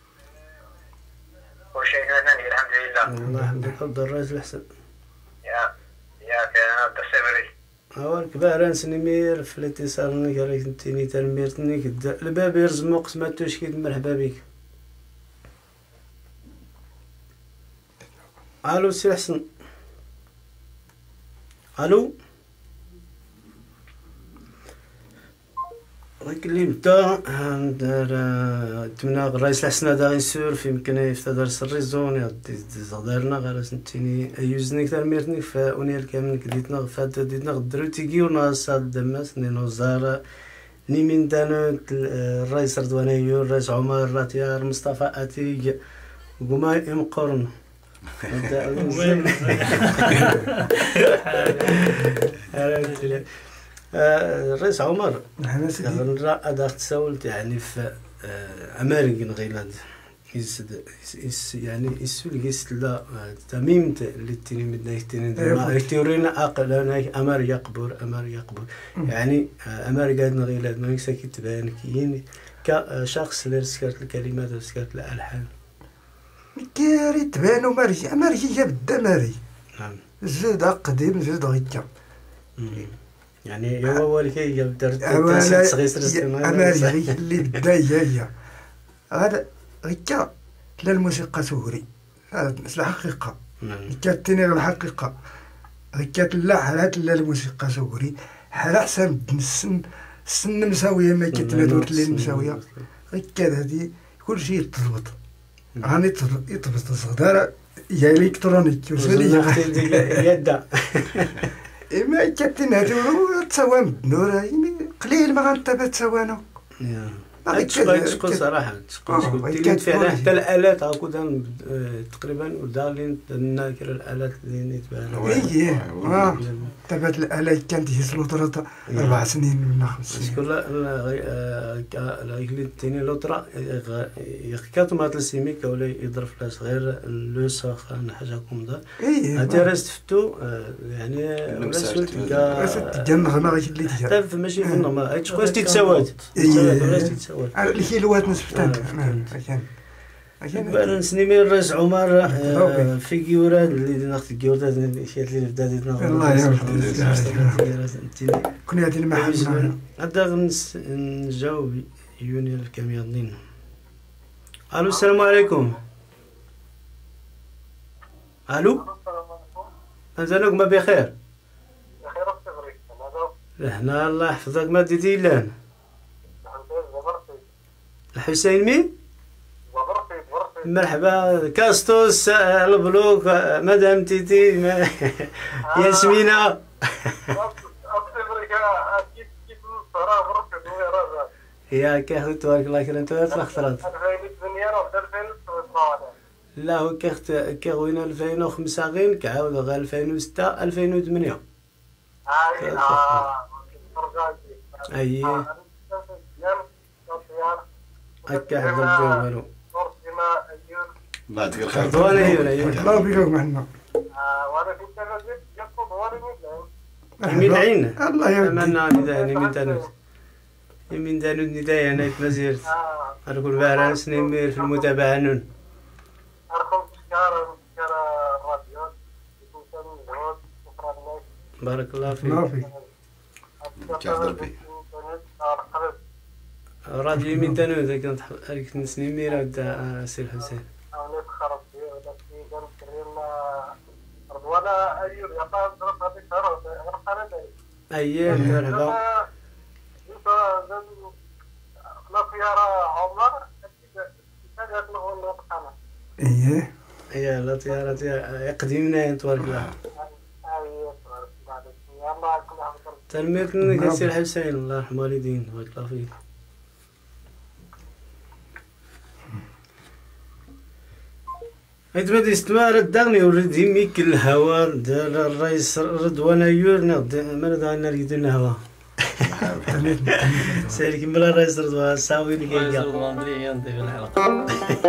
[SPEAKER 5] كل شيء ثاني الحمد لله
[SPEAKER 1] الله يحفظك عبد الرئيس الحسن
[SPEAKER 5] يا يا فعلا التصويري
[SPEAKER 1] اول كبار سنمير في الاتصال نك عليك انتيني تنميرتني كدا الباب يرزمو قسماتوش كيد مرحبا بك الو سي حسن الو اللي بدا دار تمنا الرئيس الحسن هذا غيسور في يمكن يفتدر الريزون دارنا غير سنتيني يوزني كثر ميرتني فاوني الكامل كديتنا فات ديتنا غدرو تيجيونا صاد دماس نينو زار ني من دانو الرئيس رضوان ايور الرئيس عمر راتيار مصطفى اتيج وما يمقرن الرئيس عمر انا ادخت سولت يعني في امريكان غيلاند يس يعني يسول يس لا تميم اللي تيني مدنا تيني ما تيورينا اقل انا امريكا قبور امريكا قبور يعني امريكا غيلاند ما يكسا كتبان كاين كشخص اللي سكرت الكلمات وسكرت الالحان
[SPEAKER 2] كيري تبانو ماري ماري جاب الدماري
[SPEAKER 1] نعم
[SPEAKER 2] زيد قديم زيد غيكا
[SPEAKER 1] يعني هو اللي كي درت
[SPEAKER 2] اماري اللي بدا هي هذا غيكا لا الموسيقى سوري هذا الحقيقه كاتيني الحقيقه غيكا لا حالات لا الموسيقى سوري حال احسن السن السن مساويه ما كتنادوا الليل مساويه غيكا هذه كل شيء يتضبط راني يطبط الصدارة يا الكترونيك وسولي
[SPEAKER 1] يدا
[SPEAKER 2] اما كاتين هادو تساوان بالنور قليل ما غنتبع تساوانو
[SPEAKER 1] تشكون تشكون صراحه تشكون تيلي فعلا حتى الالات هاكودا تقريبا ودالين الناكر الالات اللي يتبانوا
[SPEAKER 2] اييه اه تبعت الالات كانت هي سلوطرة اربع سنين ولا خمس سنين
[SPEAKER 1] شكون لا لا الثاني لوطرا يخكاتو مات السيميك ولا يضرب فلاش غير لوساخ انا حاجاكم دا هادي راه استفتو يعني ولا سولت كاع
[SPEAKER 2] تجنغنا غير اللي
[SPEAKER 1] حتى ماشي في النورمال تشكون تيتساوات تيتساوات
[SPEAKER 2] الكيلوات نسبتان
[SPEAKER 1] بان سنيمين الرئيس عمر في كيوراد اللي ناخذ كيوراد اللي اللي بدا ديتنا
[SPEAKER 2] الله يرحمه كنا هادي المحل
[SPEAKER 1] هذا نجاوب يوني الكاميرين الو السلام عليكم الو مازالكم بخير
[SPEAKER 5] بخير الصغري
[SPEAKER 1] هنا الله يحفظك ما ديتي لان الحسين مين مرحبا كاستوس البلوك مدام تيتي ياسمينة يا كيخ تبارك الله كرا انت تلخطرات لا هو كيخ كيغوين ألفين وخمسة غين كعاود غير ألفين وستة ألفين وثمانية اي هكا حضر الجو
[SPEAKER 3] بعد الخير
[SPEAKER 1] رضوان ايور ايور
[SPEAKER 2] الله بيكم معنا
[SPEAKER 1] يمين عين
[SPEAKER 2] الله يرضي
[SPEAKER 1] أمنا نداء يمين دانوت يمين دانوت نداء أنا في مزيرت أركل باران سنمير في المتابعة نون بارك الله فيك راديو يمين دانوت إذا كانت حركة نسنمير ودا سير حسين
[SPEAKER 5] ولا أيوب يقال ضرب هذيك الشهر
[SPEAKER 1] أيه مرحبا
[SPEAKER 7] طيارة عمر هذا نقول القمر.
[SPEAKER 2] ايه
[SPEAKER 1] يا لا طيارة يا قديمنا تبارك الله.
[SPEAKER 7] اييه تبارك الله. يلا كل عام وانتم
[SPEAKER 1] تنميك منك السي الحسين الله يرحم والدين بارك الله فيك. عندما يستمر الدغني ورد يميك الهوا دار الرئيس رضوان أيور نقد ما ندعي نريد الهوا. سيرك من الرئيس رضوان ساوي لك
[SPEAKER 4] الرئيس رضوان مليح ينضي في الحلقة.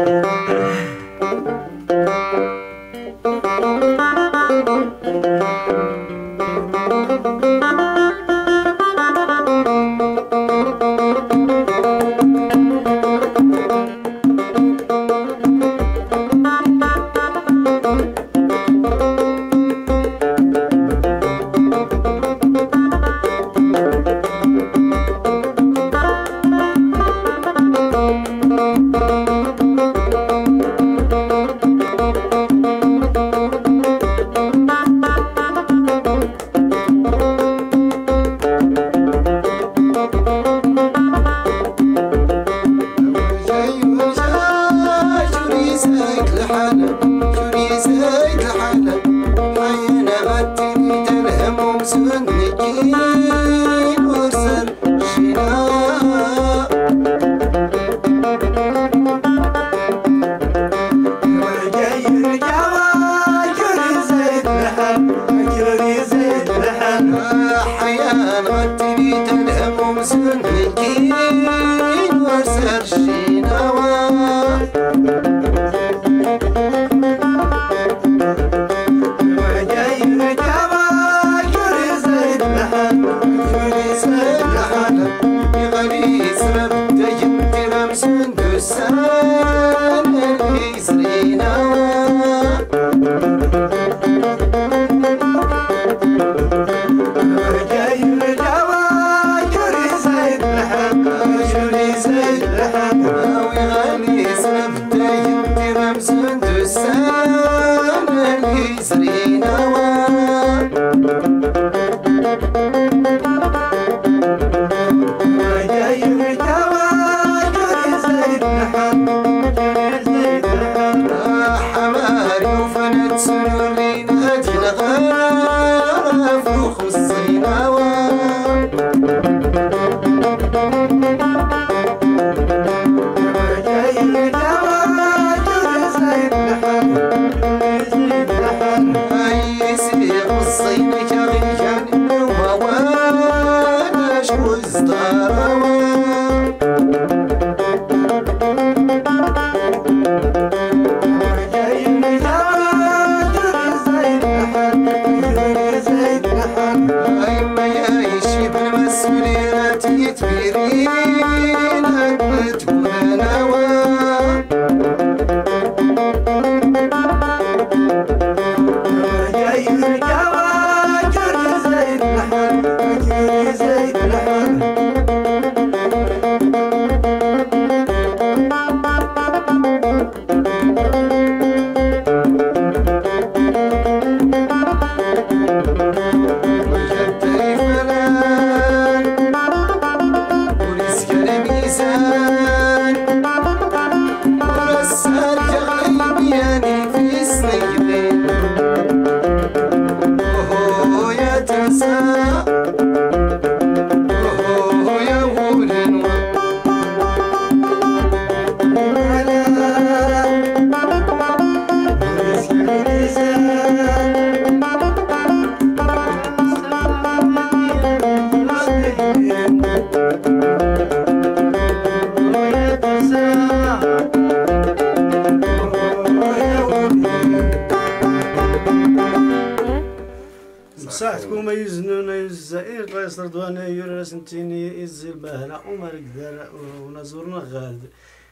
[SPEAKER 1] صحتكم يزنون الجزائر الرئيس رضوان أيور سنتيني يزيل بهنا ومارك دار ونزورنا غاد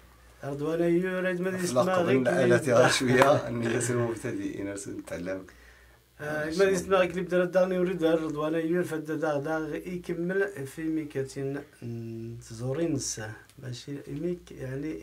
[SPEAKER 1] رضوان أيور عيد ما يسمع غير
[SPEAKER 3] الآلة شوية الناس المبتدئين نتعلم
[SPEAKER 1] ما يسمع كليب دار الدغني يريد رضوان أيور فدا داغ داغ يكمل في ميكاتين تزورين الساعة ماشي ميك يعني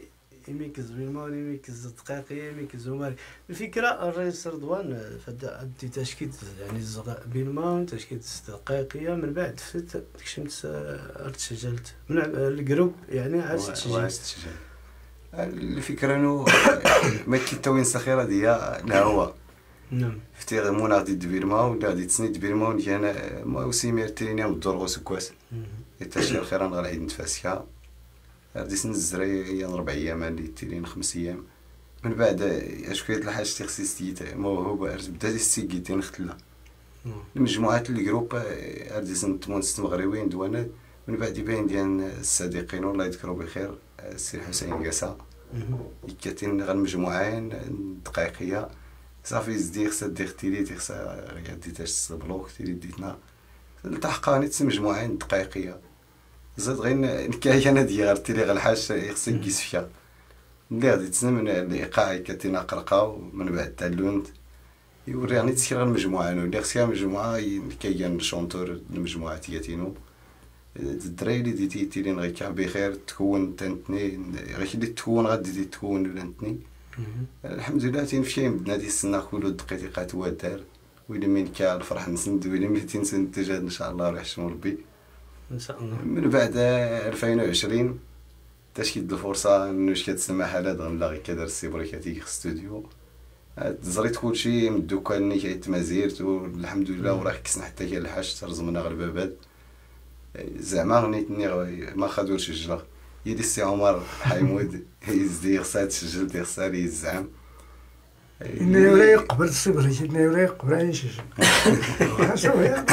[SPEAKER 1] يميك الزويمان يميك الدقيقية يميك الزماري الفكرة الرئيس رضوان فدا أدي تشكيل يعني بينمان تشكيل دقيقية من بعد فت تكشمت ارتسجلت من الجروب يعني عايز تسجل
[SPEAKER 3] الفكرة انه ما كيتوين سخيرة ديا الهوا
[SPEAKER 1] نعم
[SPEAKER 3] فتي مون غادي دبيرما ولا غادي تسني دبيرما ونجينا ما وسيمير ترينيا مدور غو سكواس يتاشي الخير انا غالعيد نتفاسكا غادي سنزري هي ربع ايام اللي تيرين خمس ايام من بعد اش كيت الحاج تخصيص تيت موهوب بدا تيستيكيتين ختلا المجموعات الجروب غادي سنت مونست مغربيين دوانات من بعد يبين ديال الصديقين والله يذكروا بخير السي حسين قاسا يكاتين غير مجموعين دقيقيه صافي زدي خصها دير تيلي خصها غادي تاش بلوك تيلي ديتنا التحقاني تسمى مجموعين دقيقيه زاد غير نكايه انا ديال تيلي غير الحاج خصها يقيس فيها اللي غادي تسمى من الايقاع كاتينا قرقاو من بعد تالونت يوريني تسكر غير مجموعه اللي خصها مجموعه كاين شونتور المجموعه تياتينو الدراري اللي ديتي تيرين غير كاع بخير تكون تنتني غير اللي تكون غادي تكون ولا نتني الحمد لله تين فشي بدنا دي السنه كله دقيقات هو دار ويلي من كاع الفرح نسند ويلي ميتين سنه تجاد ان شاء الله راح شنو ربي
[SPEAKER 1] ان شاء الله
[SPEAKER 3] من بعد ألفين وعشرين تشكيد الفرصه انه كتسمى حالات غنلا غير كدار السي بريكاتي في الاستوديو زريت كلشي من الدكان اللي كيتمازيرت والحمد لله وراه كسنا حتى كاين الحاج ترزمنا غير البابات زعما غنيتني ما خدوش الجلا يدي السي عمر حيمود يزدي خصها تسجل خصها لي الزعم
[SPEAKER 2] إنه ولا يقبل الصبر إنه ولا يقبل أي شيء حشوية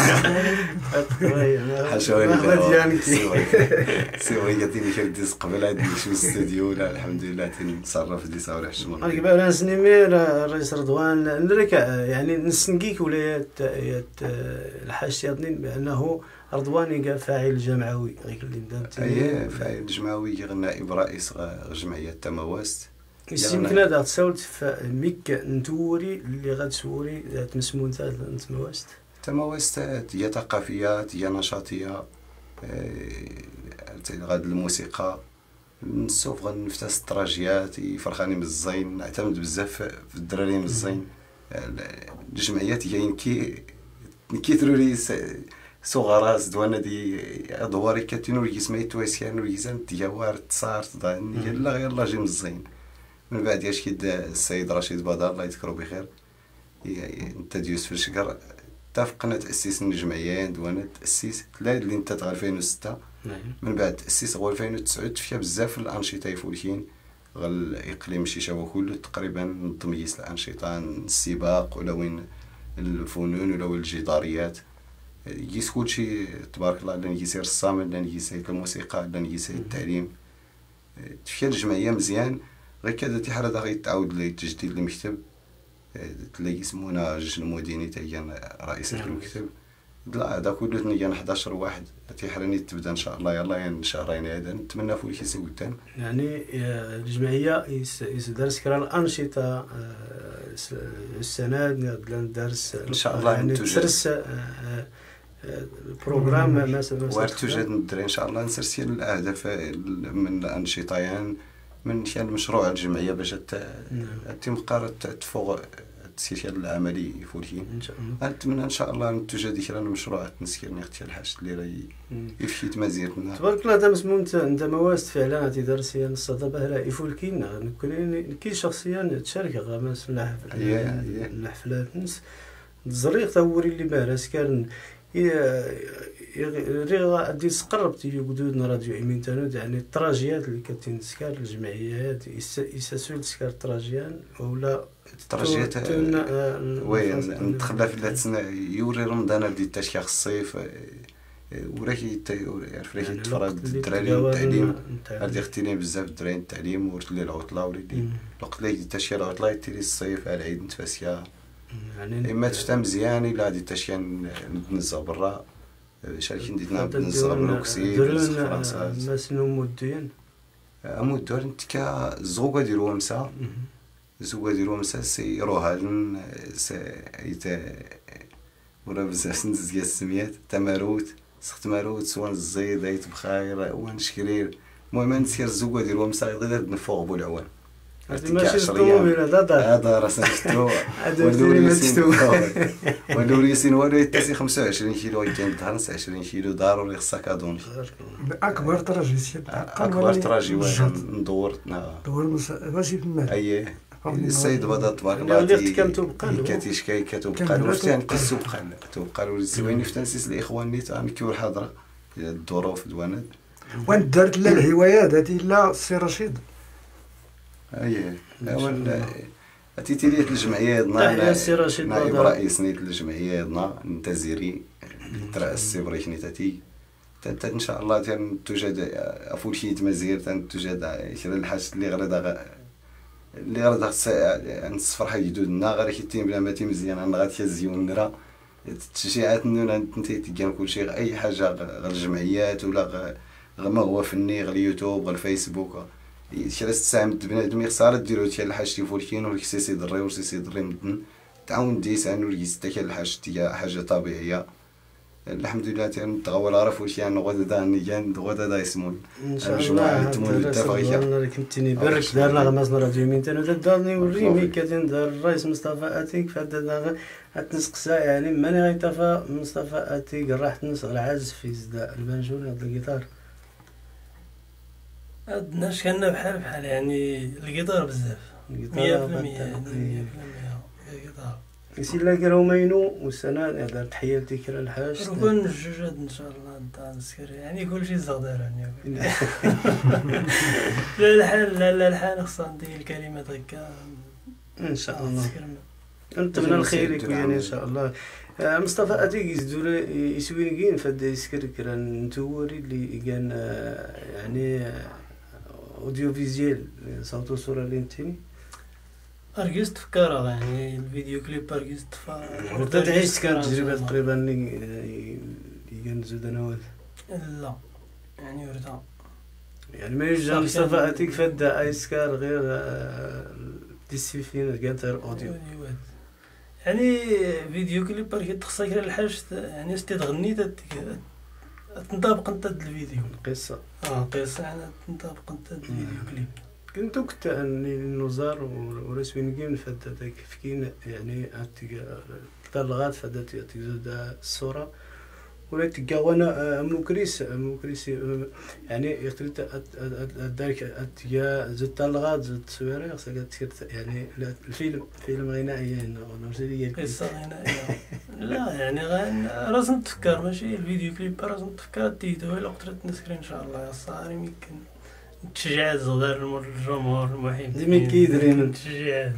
[SPEAKER 3] حشوية سيوري قاتيني كرديس قبل هاد شو استوديو ولا الحمد لله تنصرف دي صاوري حشمة
[SPEAKER 1] أنا قبل أنا سنمير الرئيس رضوان نرك يعني نسنقيك ولايات الحاج تيضنين بأنه رضوان فاعل جمعوي غير اللي بدات
[SPEAKER 3] اييه فاعل جمعوي غنائب رئيس جمعية تمواست
[SPEAKER 1] يمكن هذا تساولت ميك نتوري اللي غتسوري تمسمون تاع تمواست
[SPEAKER 3] تمواست هي ثقافية هي نشاطية غاد الموسيقى نسوف غنفتح استراتيجيات فرخاني من الزين نعتمد بزاف في الدراري من الزين الجمعيات هي كي كيثروا لي صغراس دوانا دي ادواري كاتينو اللي سميتو اسيان ويزان ديوار تصار ضان يلا يلا جي مزين من بعد اش كيد السيد رشيد بدر الله يذكره بخير انت ديوس في الشكر اتفقنا تاسيس الجمعيه دوانا تاسيس لا اللي انت تاع ألفين وستة من بعد تاسيس هو ألفين وتسعة فيها بزاف الانشطه يفولكين غل اقليم الشيشاوه كله تقريبا نظم يس الانشطه السباق ولا وين الفنون ولا الجداريات يجيس كلشي تبارك الله لان يجيسي الرسام لان يجيسي الموسيقى لان يجيسي التعليم تفكير الجمعيه مزيان غير كذا تي حاله غادي تعاود لي تجديد المكتب تلاقي يسمونا جوج المديرين حتى هي رئيسة المكتب لا هذا كله تنيا حداش واحد تي حراني تبدا ان شاء الله يلا يعني شهرين هذا نتمنى فولي كيسي قدام
[SPEAKER 1] يعني الجمعيه يدرس كرا الانشطه السنه درس
[SPEAKER 3] ان شاء الله
[SPEAKER 1] يعني تسرس البروغرام مثلا
[SPEAKER 3] وتوجد ندري ان شاء الله نسرسي الاهداف من الانشطه يعني من كان مشروع الجمعيه باش تتم قرار تفوق التسيير العملي فولكين
[SPEAKER 1] ان شاء الله
[SPEAKER 3] نتمنى ان شاء الله توجد ديك المشروع تنسكر نختي الحاج اللي راه يفشي تمازيرتنا
[SPEAKER 1] تبارك الله. هذا مسموم انت مواسط فعلا تدرسي الصدابه راه يفولكين كاين شخصيا تشارك مثلا الحفلات الزريق توري اللي باراس كان ريغا ادي تقرب تيجي قدودنا راديو ايمين تانود يعني التراجيات اللي كتنسكر الجمعيات يساسول تسكر التراجيان ولا
[SPEAKER 3] التراجيات وين ندخل في اللاتسنا يوري رمضان دي تاشكي الصيف وراكي يعرف راكي تفرض الدراري التعليم هادي اختيني بزاف الدراري التعليم ورت لي العطله وليدي الوقت اللي تاشكي العطله تيري الصيف على العيد نتفاسيا يعني اما تفتا مزيان الا غادي تاشكي نتنزه برا شاركين ديتنا بنزغ بروكسي
[SPEAKER 1] فرنسا مسنو مودين
[SPEAKER 3] مودور نتكا زوغا ديرو مسا زوغا ديرو مسا سي روهالن سي ايتا ولا بزاف نزيا السميات تماروت سخت ماروت سوان الزيد ايت بخير وان شكرير المهم نسير الزوقه ديال ومسا غير نفوق بو العوان
[SPEAKER 1] هادي ماشي الطوموبيل هذا دار
[SPEAKER 3] هذا راه شفتو والوريسين والو يتسي خمسة وعشرين كيلو كاين دهرس عشرين كيلو ضروري خصك ادوني
[SPEAKER 2] اكبر تراجي سي
[SPEAKER 3] اكبر تراجي واحد ندور
[SPEAKER 2] دور ماشي في المال
[SPEAKER 3] اييه السيد بدا تبارك
[SPEAKER 1] الله
[SPEAKER 3] الله
[SPEAKER 1] اللي كانتو بقال
[SPEAKER 3] كتيشكاي كتبقى له حتى نقصو بقال تبقى له الزويني في تنسيس الاخوان اللي تانكيو الحضره الظروف دوانات
[SPEAKER 2] وين دارت لا الهوايات هذه لا السي رشيد
[SPEAKER 3] اييه اول اتيتي لي الجمعيه
[SPEAKER 1] تحية
[SPEAKER 3] دنا
[SPEAKER 1] السي رشيد
[SPEAKER 3] نائب
[SPEAKER 1] بدر.
[SPEAKER 3] رئيس نيت الجمعيه دنا نتازيري ترأس السبريش نيتاتي تنت ان شاء الله تن توجد افول شي تمازير تن توجد شرا الحاج اللي غردا اللي غردا نصفر حاجه جدودنا غير كيتيم بلا ما مزيان انا غادي زيون نرا التشجيعات نونا انت تيجان كل شيء اي حاجه غير الجمعيات ولا غير ما هو فني غير اليوتيوب غير الفيسبوك شرا تساهم بنادم يخسر ديرو تي الحاج تيفول كاين ولا كيسي دري ولا كيسي دري مدن تعاون ديس انو ليستك الحاج تي حاجه طبيعيه الحمد لله تنتغول عرف واش يعني غدا داني كان غدا دا يسمون
[SPEAKER 1] ان شاء الله
[SPEAKER 3] تمول التفاقيه
[SPEAKER 1] انا كنتني برك دارنا غمسنا راديو مين تاني دارني وريمي كاتين دار الرئيس مصطفى اتيك فهذا غتنسقسا يعني ماني غيتفا مصطفى اتيك راح تنسق العازف في زدا البنجون هذا الجيتار
[SPEAKER 4] عندناش كنا بحال بحال يعني الجيتار بزاف مية في المية يعني مية في المية الجيتار
[SPEAKER 1] يسي لا كراو ماينو والسنة دار تحية لذكرى الحاج
[SPEAKER 4] ركون الجوجات ان شاء الله نتا نسكر يعني كلشي زغدار يعني لا الحال لا لا الحال خصها ندير الكلمات هكا
[SPEAKER 1] ان شاء الله نتمنى الخير يكون يعني ان شاء الله. مصطفى اتيك يزدو يسوينكين فد يسكر كران نتوري اللي كان يعني اوديو فيزيال صوت وصوره اللي انتني
[SPEAKER 4] ارجست فكرة يعني الفيديو كليب ارجست ف
[SPEAKER 1] انت تعيش كانت تجربه تقريبا اللي كان زود انا
[SPEAKER 4] لا يعني وردا
[SPEAKER 1] يعني ما يجي مصطفى اتيك فد ايسكار غير ديسيفين كانت غير اوديو
[SPEAKER 4] يعني فيديو كليب ارجست خصك غير الحاجه يعني استي تغني تنطبق انت الفيديو
[SPEAKER 1] القصه
[SPEAKER 4] اه قصه يعني تنطبق انت الفيديو كليب
[SPEAKER 1] كنتو كنت اني النزار ورسمين كيم فداتك فكين يعني اتيك طلغات فدات اتيك زود الصوره ولا تقاونا مكريس مكريس يعني يختلط دارك اتيا زود طلغات زود تصويره خصك يعني الفيلم فيلم غنائي هنا ونرسل
[SPEAKER 4] قصه غنائيه لا يعني غن لازم تفكر ماشي الفيديو كليب لازم تفكر تيدو الا قدرت نسكر ان شاء الله يا صاحبي يمكن تشجيع الصغار الجمهور المحيط
[SPEAKER 1] ديما كيدرين
[SPEAKER 4] تشجيع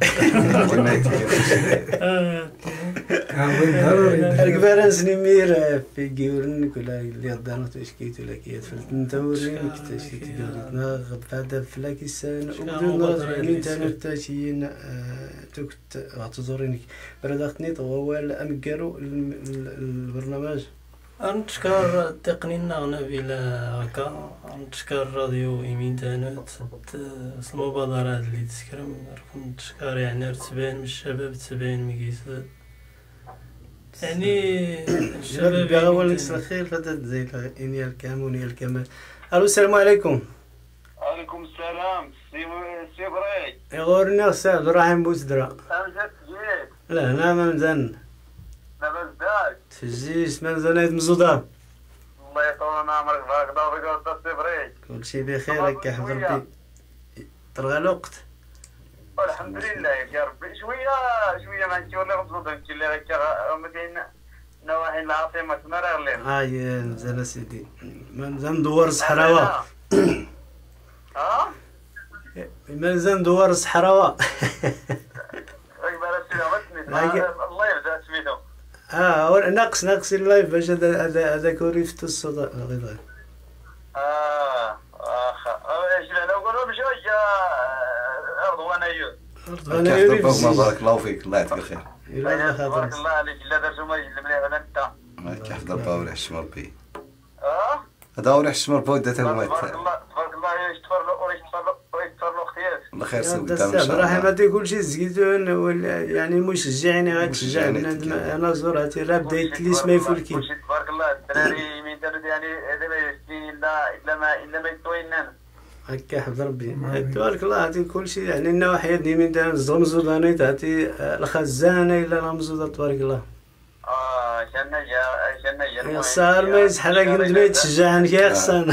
[SPEAKER 1] الكبارس نمير في جيورن كلها اللي غدانا تشكيت ولا كيات فلت نتوري كتشكيت قالتنا غبادا فلاكيسان وبدون راجع من تانا تاشيين توكت غتزورينك بردختني طوال امكارو البرنامج نتشكر التقني نغنى بلا هكا نتشكر راديو ايمين تانوت المبادرة اللي تسكرم نتشكر يعني تبان من الشباب تبان مكيسد يعني الشباب بيغاول لك الخير فتات زي اني الكاموني الكمال. الو السلام عليكم.
[SPEAKER 5] عليكم السلام سي سي بريك
[SPEAKER 1] يغورنا استاذ ابراهيم بوزدرا.
[SPEAKER 5] امجد جيت
[SPEAKER 1] لا هنا ما مزن
[SPEAKER 5] لاباس داك
[SPEAKER 1] تجيش ما مزنايد مزودا
[SPEAKER 5] الله يطول عمرك بارك الله فيك استاذ سي بريك
[SPEAKER 1] كلشي بخير هكا حفظ ربي طرغى الوقت
[SPEAKER 5] الحمد لله يا ربي شويه شويه ما نمشيو ولا نبزوض نمشي اللي هكا مثلا نواحي العاصمه مرغلين
[SPEAKER 1] هاي مزال سيدي مازال ندور الصحراوه
[SPEAKER 5] ها
[SPEAKER 1] مازال ندور الصحراوه
[SPEAKER 5] الله يرضى سميتو
[SPEAKER 1] اه ناقص ناقص اللايف باش هذا هذا كوريفت الصوت غير
[SPEAKER 5] اه اخ ايش لو قالوا بشوي رضوان ايوب
[SPEAKER 1] رضوان ايوب
[SPEAKER 3] بارك الله فيك الله يعطيك الخير
[SPEAKER 5] بارك الله عليك لا درتو ما مليح ولا انت
[SPEAKER 3] كيحضر باوري الشمر بي
[SPEAKER 5] اه
[SPEAKER 3] هذا هو ريح الشمر بو داته هو
[SPEAKER 5] تبارك الله تبارك الله يشتفر له ويشتفر له ويشتفر له اختيار
[SPEAKER 3] الله خير سوي
[SPEAKER 1] قدام ان شاء الله راح ما تقول شي زكيتون يعني المشجعين غتشجع بنادم انا زوراتي راه بدايت لي ما يفولكين
[SPEAKER 5] تبارك الله الدراري من درد يعني هذا ما يسكين الا الا ما الا ما يطويننا
[SPEAKER 1] هكا حمد ربي تبارك الله عطي كلشي يعني النواحي ديما دار الزمزود انا تعطي الخزانه الا رمزود تبارك الله.
[SPEAKER 5] اه شنا جا شنا جا
[SPEAKER 1] يا صار ما يسحلك ندمي يتشجعني يا خصنا.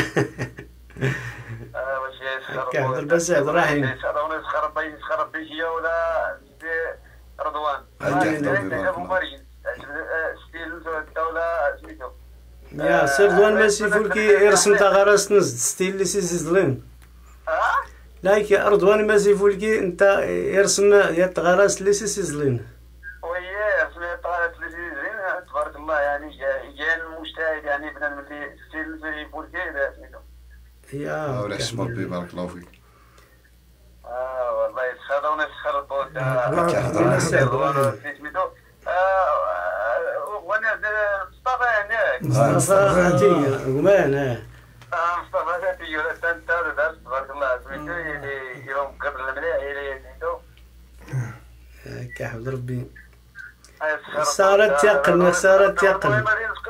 [SPEAKER 5] اه واش
[SPEAKER 1] هكا حضر بس عبد الرحيم.
[SPEAKER 5] هذا يسخرب يسخرب بشي ولا رضوان. ابو مريم ستيل الدوله سميتو.
[SPEAKER 1] يا سير رضوان ماشي فولكي يرسم تا غراس نز ستيل اللي سيسي ظلين.
[SPEAKER 5] اه
[SPEAKER 1] لايك رضوان ماشي فولكي انت يرسم يا تغراس اللي سيسي ظلين.
[SPEAKER 5] وياه رسم طالت اللي سيسي ظلين تبارك الله يعني جا المجتهد يعني بنادم اللي ستيل في فولكي سميتو.
[SPEAKER 1] يا
[SPEAKER 3] ولا حشم ربي بارك الله فيك.
[SPEAKER 5] اه والله يسخروا يسخروا
[SPEAKER 3] كيحضر
[SPEAKER 5] رضوان سميتو. وانا مصطفى هناك
[SPEAKER 1] مصطفى عتيق قمان اه
[SPEAKER 5] مصطفى ذاتي ولا انت درس تبارك الله سميتو اللي يوم قبل الملاعب اللي سميتو
[SPEAKER 1] هكا حمد ربي. صارت يقنا صارت يقنا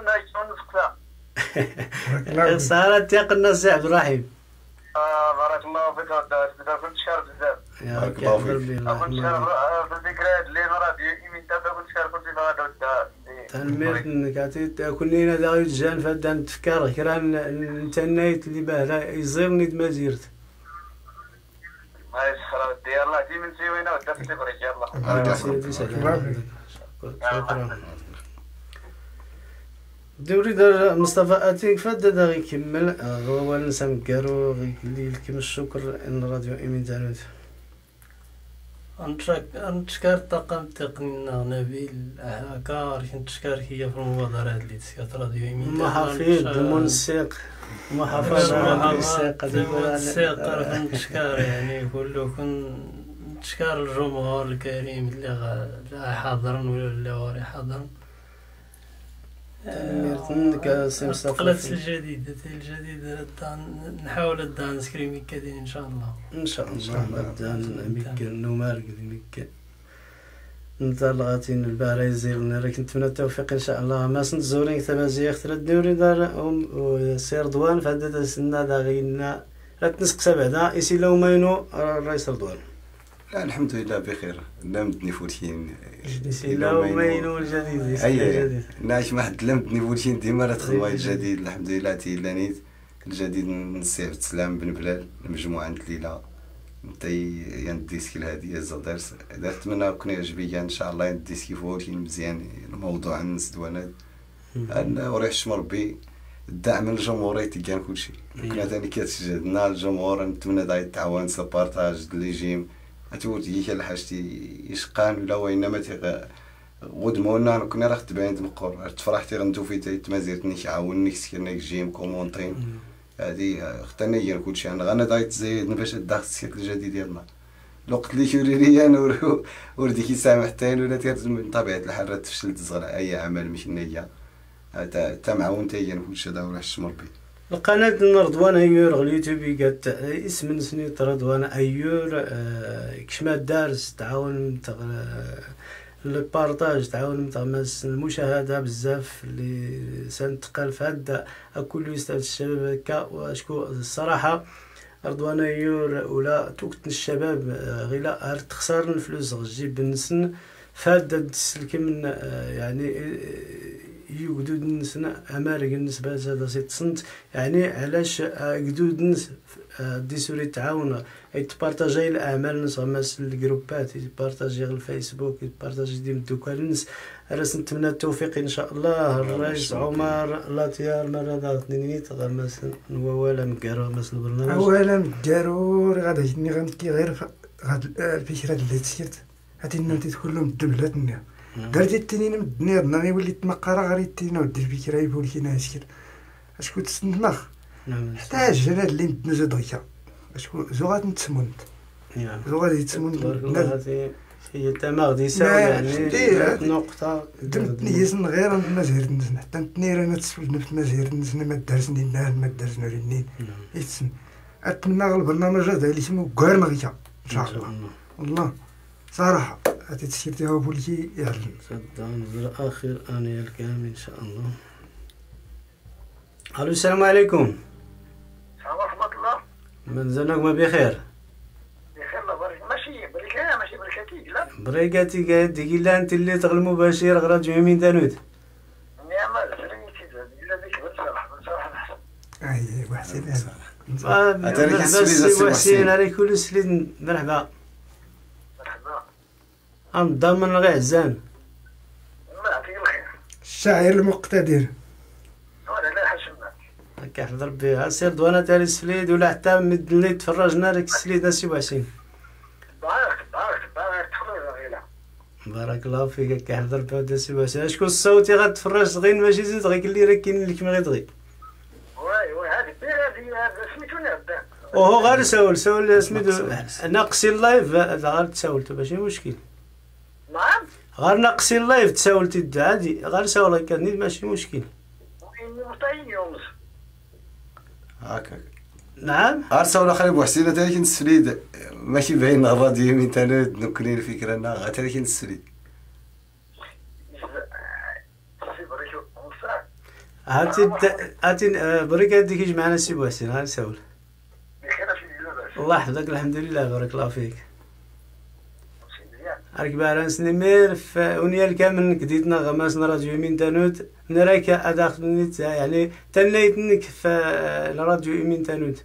[SPEAKER 1] صارت يقنا سي عبد الرحيم.
[SPEAKER 5] اه بارك الله فيك كنت شهر بزاف.
[SPEAKER 3] بارك الله فيك.
[SPEAKER 5] كنت شهر في الذكريات اللي راديو يمين تابع كنت شهر كنت في غدا
[SPEAKER 1] تنميت كاتي كلنا دا يتجان فدان تفكر كران انتنيت اللي باه يزيرني دمازيرت.
[SPEAKER 5] ما يسخر ديال الله تي من سوينا ودا في تبريك يلاه.
[SPEAKER 1] سيدي سلام. شكرا. دوري دار مصطفى اتيك فدا دا غيكمل هو ننسى مكارو غيكلي لكم الشكر ان راديو ايمين تانوت.
[SPEAKER 4] نتشكر الطاقم التقني نبيل هكا نتشكر هي في المبادرة اللي تسكت راديو ايمين.
[SPEAKER 1] محافظ المنسق محافظ المنسق
[SPEAKER 4] المنسق نتشكر يعني كلكم نتشكر الجمهور الكريم اللي غا حاضرن ولا اللي غادي حاضرن. التقلات الجديدة الجديدة نحاول الدان سكريمي كادين إن شاء الله.
[SPEAKER 1] إن شاء الله الدان ميك نومارك ميك نطلعتين الباريزير راك نتمنى التوفيق إن شاء الله. ما سنت زورين ثمازي اخترت دوري دار سير دوان فهذا سنة داغينا لا تنسق بعدا يسي لو ماينو الرئيس رضوان.
[SPEAKER 3] لا الحمد لله بخير. لمدني فولشين
[SPEAKER 1] لو ماينو الجديد
[SPEAKER 3] اي ناش ما حد لمدني فولشين ديما راه تخدم الجديد الحمد لله تي لانيت الجديد نسي عبد السلام بن بلال المجموعه عند ليلى انت يعني ديسكي الهديه زادرس درت منها كون يعجبك ان شاء الله ديسكي فولشين مزيان الموضوع الناس دوانات انا وريح ربي الدعم الجمهوري كان كلشي كنا ثاني كتشجعنا الجمهور نتمنى دا يتعاون سبارطاج لي جيم اتورتي حال حاجتي يشقان ولا وينما تي غدمونا كنا راه تبان مقور تفرحتي غنتو في تمازيرتني عاونني سكرنا جيم كومونطين هادي اختنا هي كلشي انا غانا دايت زيد باش الضغط السيكل الجديد ديالنا الوقت اللي كيوريني انا وردي كيسامحتين ولا من طبيعه الحال تفشلت صغير اي عمل مش نيه تا معاونتي هي كلشي هذا ولا الشمر بي.
[SPEAKER 1] القناة رضوان أيور على اليوتيوب قالت اسم سنيت رضوان أيور كشما دارس تعاون البارطاج تعاون مس المشاهدة بزاف اللي سنتقال في هذا كل يستافد الشباب هكا واشكو الصراحة رضوان أيور ولا توقت الشباب غير تخسر الفلوس غجيب النسن فهذا تسلك من يعني يقدود نسنا أمارق النسبة هذا ست سنت يعني علاش قدود نس دي سوري تعاون يتبارطاجي الأعمال نس غماس الجروبات يتبارطاجي الفيسبوك يتبارطاجي ديما الدكان النس راس نتمنى التوفيق إن شاء الله. الرئيس عمر لاتيار مرة داغ نينيت غماس نوالا مكارو غماس البرنامج
[SPEAKER 2] أولا مكارو غادا جني غنكي غير غاد الفكرة اللي تسيرت هادي النوتي كلهم الدبلات النيا درتي التنين مدنير ناني وليت مقارا غير التنين ودير فكرة يقول كي ناشكل اشكو تسنخ حتى الجلال اللي ندنزو دغيا اشكو زوغات نتسمونت زوغات يتسمونت
[SPEAKER 1] هي تما غادي يساوي يعني نقطة
[SPEAKER 2] دمت نيسن غير مازير نزن حتى نتنير انا تسفل نفس مازير نزن ما دارسني نال ما دارسنا رينين يتسن اتمنى البرنامج هذا اللي اسمه كار مغيا ان شاء الله والله صراحة هاتي تسيرتي هو بولكي يعلم
[SPEAKER 1] صدقني نزر آخر آنية الكامل إن شاء الله. ألو السلام عليكم.
[SPEAKER 5] السلام ورحمة الله.
[SPEAKER 1] مازالكم بخير.
[SPEAKER 7] بخير الله بارك. ماشي بركة ماشي بركاتي لا.
[SPEAKER 1] بريكاتي قاعد إلا أنت اللي تغل مباشر غير راديو يمين تانوت.
[SPEAKER 7] نعم سلميتي إلا ذيك بتصرح بتصرح.
[SPEAKER 2] اي وحسين هذا
[SPEAKER 1] مرحبا السي وحسين على كل سليد مرحبا.
[SPEAKER 7] مرحبا.
[SPEAKER 1] أنضمن غير عزان.
[SPEAKER 7] الله يعطيك الخير.
[SPEAKER 2] الشاعر المقتدر.
[SPEAKER 7] ولا لا حشمنا.
[SPEAKER 1] هكا حضر بها سير دوانا تاع السليد ولا حتى مد اللي تفرجنا لك السليد السي وحسين.
[SPEAKER 7] بارك بارك بارك تخرج غيلا.
[SPEAKER 1] بارك الله فيك. هكا حضر بها السي وحسين. شكون الصوتي غتفرج صغير ماشي زيد غير اللي راه كاين لك ما غيدغي.
[SPEAKER 7] واي واي هذه بير هذه سميتو نبدا.
[SPEAKER 1] وهو غير ساول ساول سميتو ناقصي اللايف هذا غير تساولتو ماشي مشكل.
[SPEAKER 7] نعم.
[SPEAKER 1] غير ناقصي اللايف تساولتي عادي غير ساول هكا ماشي مشكل.
[SPEAKER 7] وإني مطعين يومس.
[SPEAKER 3] هاكاك.
[SPEAKER 1] نعم.
[SPEAKER 3] ارسل ولا خلي بوحسين حتى لكن السليد ماشي باين الراديو يمين تانوت نكونين الفكره انا حتى لكن السليد. هاتي هاتي بريك هاديك يجي معنا السي بوحسين غير ساول. الله يحفظك الحمد لله بارك الله فيك. راك باغي نسنمير في اونيال كامل كديتنا غماسنا راديو يمين تانوت نراك اداخ نيت يعني تنيتنك في الراديو يمين تانوت.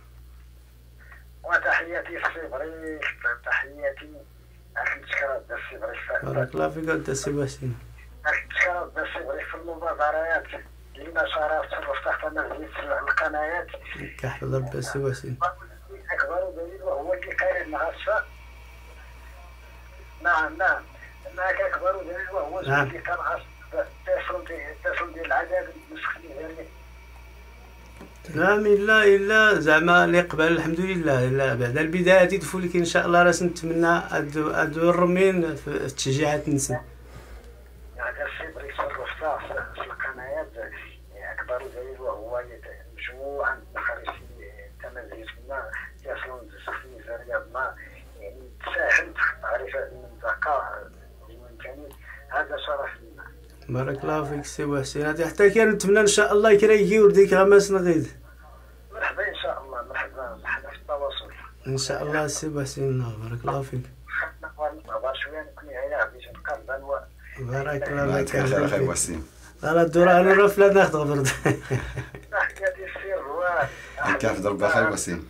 [SPEAKER 7] وتحياتي السي بريك تحياتي اخي تشكرات السي بريك.
[SPEAKER 1] بارك الله فيك انت السي بوحسين.
[SPEAKER 7] اخي تشكرات السي بريك في المبادرات اللي نشرات تحت مجلس القنوات.
[SPEAKER 1] كحضر بالسي بوحسين.
[SPEAKER 7] اكبر دليل وهو اللي قايل مع الشعب. نعم نعم هناك أكبر دليل وهو الذي كان التصل التصل ديال العذاب المسخين.
[SPEAKER 1] نعم إلا إلا زعما اللي قبل الحمد لله إلا بعد البداية تدفو لك إن شاء الله راس نتمنى أدو أدو الرمين في التشجيعات نسا.
[SPEAKER 7] هذا الشيء بريك صرفتها في القنوات أكبر دليل وهو مجموعة مخارج تمازيغنا يصلون للسخين زرياب ما يعني تساهمت معرفة المنطقة الممكنة. هذا شرف لنا.
[SPEAKER 1] بارك الله فيك سي وحسين. هذه حتى كان نتمنى ان شاء الله يكريكي ورديك غماس نغيد.
[SPEAKER 7] مرحبا ان شاء الله مرحبا حنا في التواصل
[SPEAKER 1] ان شاء الله سي وحسين. بارك الله فيك.
[SPEAKER 7] نهضر شويه نكون هيا باش نقرب و
[SPEAKER 1] بارك الله فيك
[SPEAKER 3] اخي وحسين.
[SPEAKER 1] انا الدور انا نروح لا ناخذ برد.
[SPEAKER 7] حكايتي السر هو
[SPEAKER 3] كيف ضرب اخي وحسين.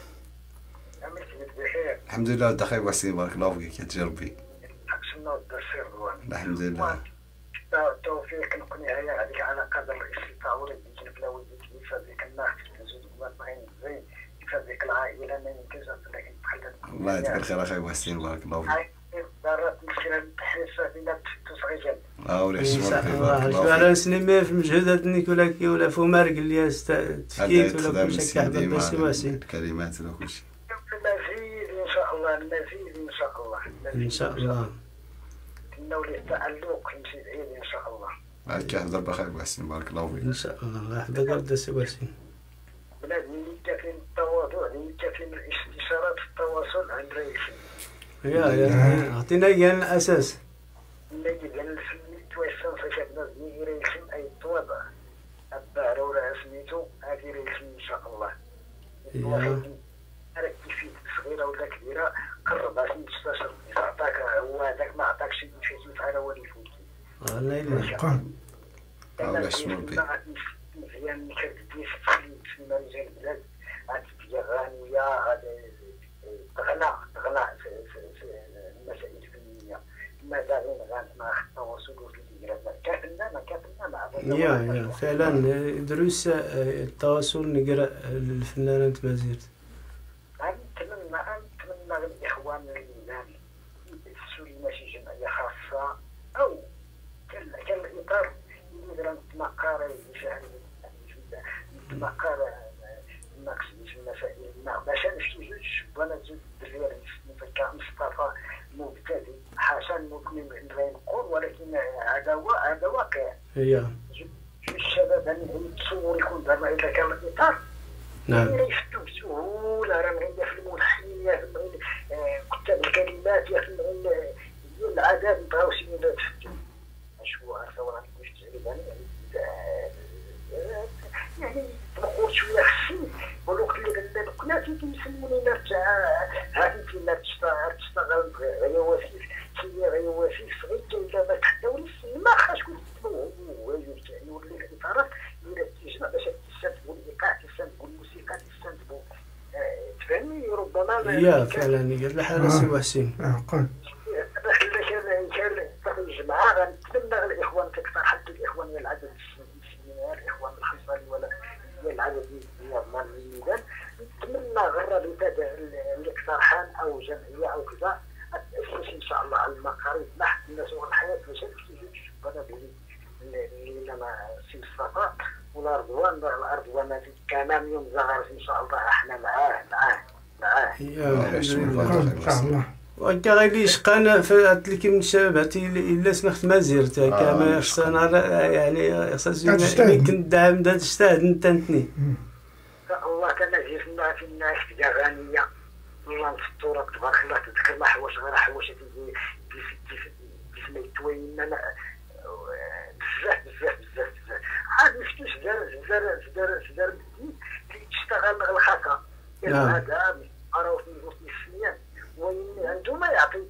[SPEAKER 3] الحمد لله ود اخي وحسين بارك الله فيك كتجربي.
[SPEAKER 7] شنو السر هو
[SPEAKER 3] الحمد لله.
[SPEAKER 7] التوفيق نكون هيا هذيك على قدر الاستطاعه ولديك بلا ولديك كيف هذيك الناس تزوج باغيين زين كيف هذيك العائله ما يمكنش لكن تخلت.
[SPEAKER 3] الله يجزاك الخير اخي وحسين بارك الله فيك.
[SPEAKER 7] دارت مشكله التحريص فينا تصغيجا.
[SPEAKER 3] اه ولا شي
[SPEAKER 1] بارك الله على سليمه في مجهودات نيكولا كي ولا فمار قال لي تفكيت ولا كل شيء كحبه بس واسين
[SPEAKER 3] كلمات ولا كل شيء.
[SPEAKER 7] المزيد ان شاء الله المزيد ان شاء الله
[SPEAKER 1] ان شاء الله.
[SPEAKER 7] نولي التعلق يمشي بعيد ان شاء الله.
[SPEAKER 3] هكا هضر بخير وحسين بارك الله فيك.
[SPEAKER 1] ان شاء الله الله يحفظك ورد سي وحسين.
[SPEAKER 7] بلاد اللي كاين التواضع اللي كاين الاستشارات في التواصل عند رئيسي.
[SPEAKER 1] يا يا اعطينا اياه الاساس.
[SPEAKER 7] الذي قال الفني توسم فشدنا زي رئيسي اي توضع. الدار ولا سميتو هذه رئيسي ان شاء الله.
[SPEAKER 1] يا
[SPEAKER 7] راك كيفية صغيرة ولا كبيرة قربها في تستشر إذا عطاك هو هذاك ما عطاكش شي شي فعل هو اللي يفوت.
[SPEAKER 1] الله يلاه.
[SPEAKER 3] ولا شنو بي.
[SPEAKER 7] مزيان ملي كتدي في مجال البلاد عاد تجي غانية غادي تغنى تغنى في المسائل الفنية. ماذا غير غان مع التواصل والتجارة كافلنا ما كافلنا مع
[SPEAKER 1] يا يا فعلا دروس التواصل نقرا الفنانات مازيرت.
[SPEAKER 7] نتمنى نتمنى الإخوان الإيمان يدرسوا لنا شي جمعية خاصة أو كالإطار اللي يقدر نتناقر يشعل نتناقر نناقش في المسائل باش نمشي زوج وانا زوج دراري نفكر مصطفى مبتدئ حاشا ممكن نبغي نقول ولكن هذا هو هذا واقع.
[SPEAKER 1] هي
[SPEAKER 7] جوج الشباب اللي تصور يكون زعما إذا كان الإطار
[SPEAKER 1] نعم
[SPEAKER 7] يفتو بسهولة راه معنا في الملحنين يفهموا كتاب الكلمات يفهموا ديال العادات نبغاو شي ولا تفتو شو عارفة ولا واش تقريبا يعني يعني تنقول شوية خصني والوقت اللي قلنا القنات كي كيسموني ناس هادي في ناس تشتغل غير وسيس كي غير وسيس غير كي ما تحداوليش ما خاش كنت تبوه يولي الاطارات الى التجمع باش تستنتجوا الايقاع تستنتجوا الموسيقى تستنتجوا تفهمني ربما
[SPEAKER 1] يا فعلا قال الحاله سي وحسين
[SPEAKER 2] قول
[SPEAKER 7] كان كان الجماعه غنتمنى الاخوان تكثر حتى الاخوان ديال العدد السنين الاخوان الخمسه ولا ديال العدد ديال الميدان نتمنى الرابطه الاقتراحان او جمعيه او كذا تاسس ان شاء الله على المقاريض نحت الناس والحياه باش تجي الشباب اللي لما سي مصطفى ولا رضوان رضوان كمان يوم زغر ان شاء الله احنا معاه معاه معاه
[SPEAKER 1] يا
[SPEAKER 2] ان شاء الله
[SPEAKER 1] وكا غير شقانا في كي من الشباب هاتي الا سنخت مازير تا كما خصنا يعني خصنا يمكن دعم دا تجتهد انت انتني
[SPEAKER 7] الله كان نجيف لنا في الناس في اغانيه والله نفطور تبارك الله تذكر ما حواش غير حواشات كيف كيف كيف ما يتوين بزاف بزاف بزاف بزاف عاد مشتوش دار دار دار دار كيتشتغل الخاكا هذا راهو في السنين وين عندهم يعطي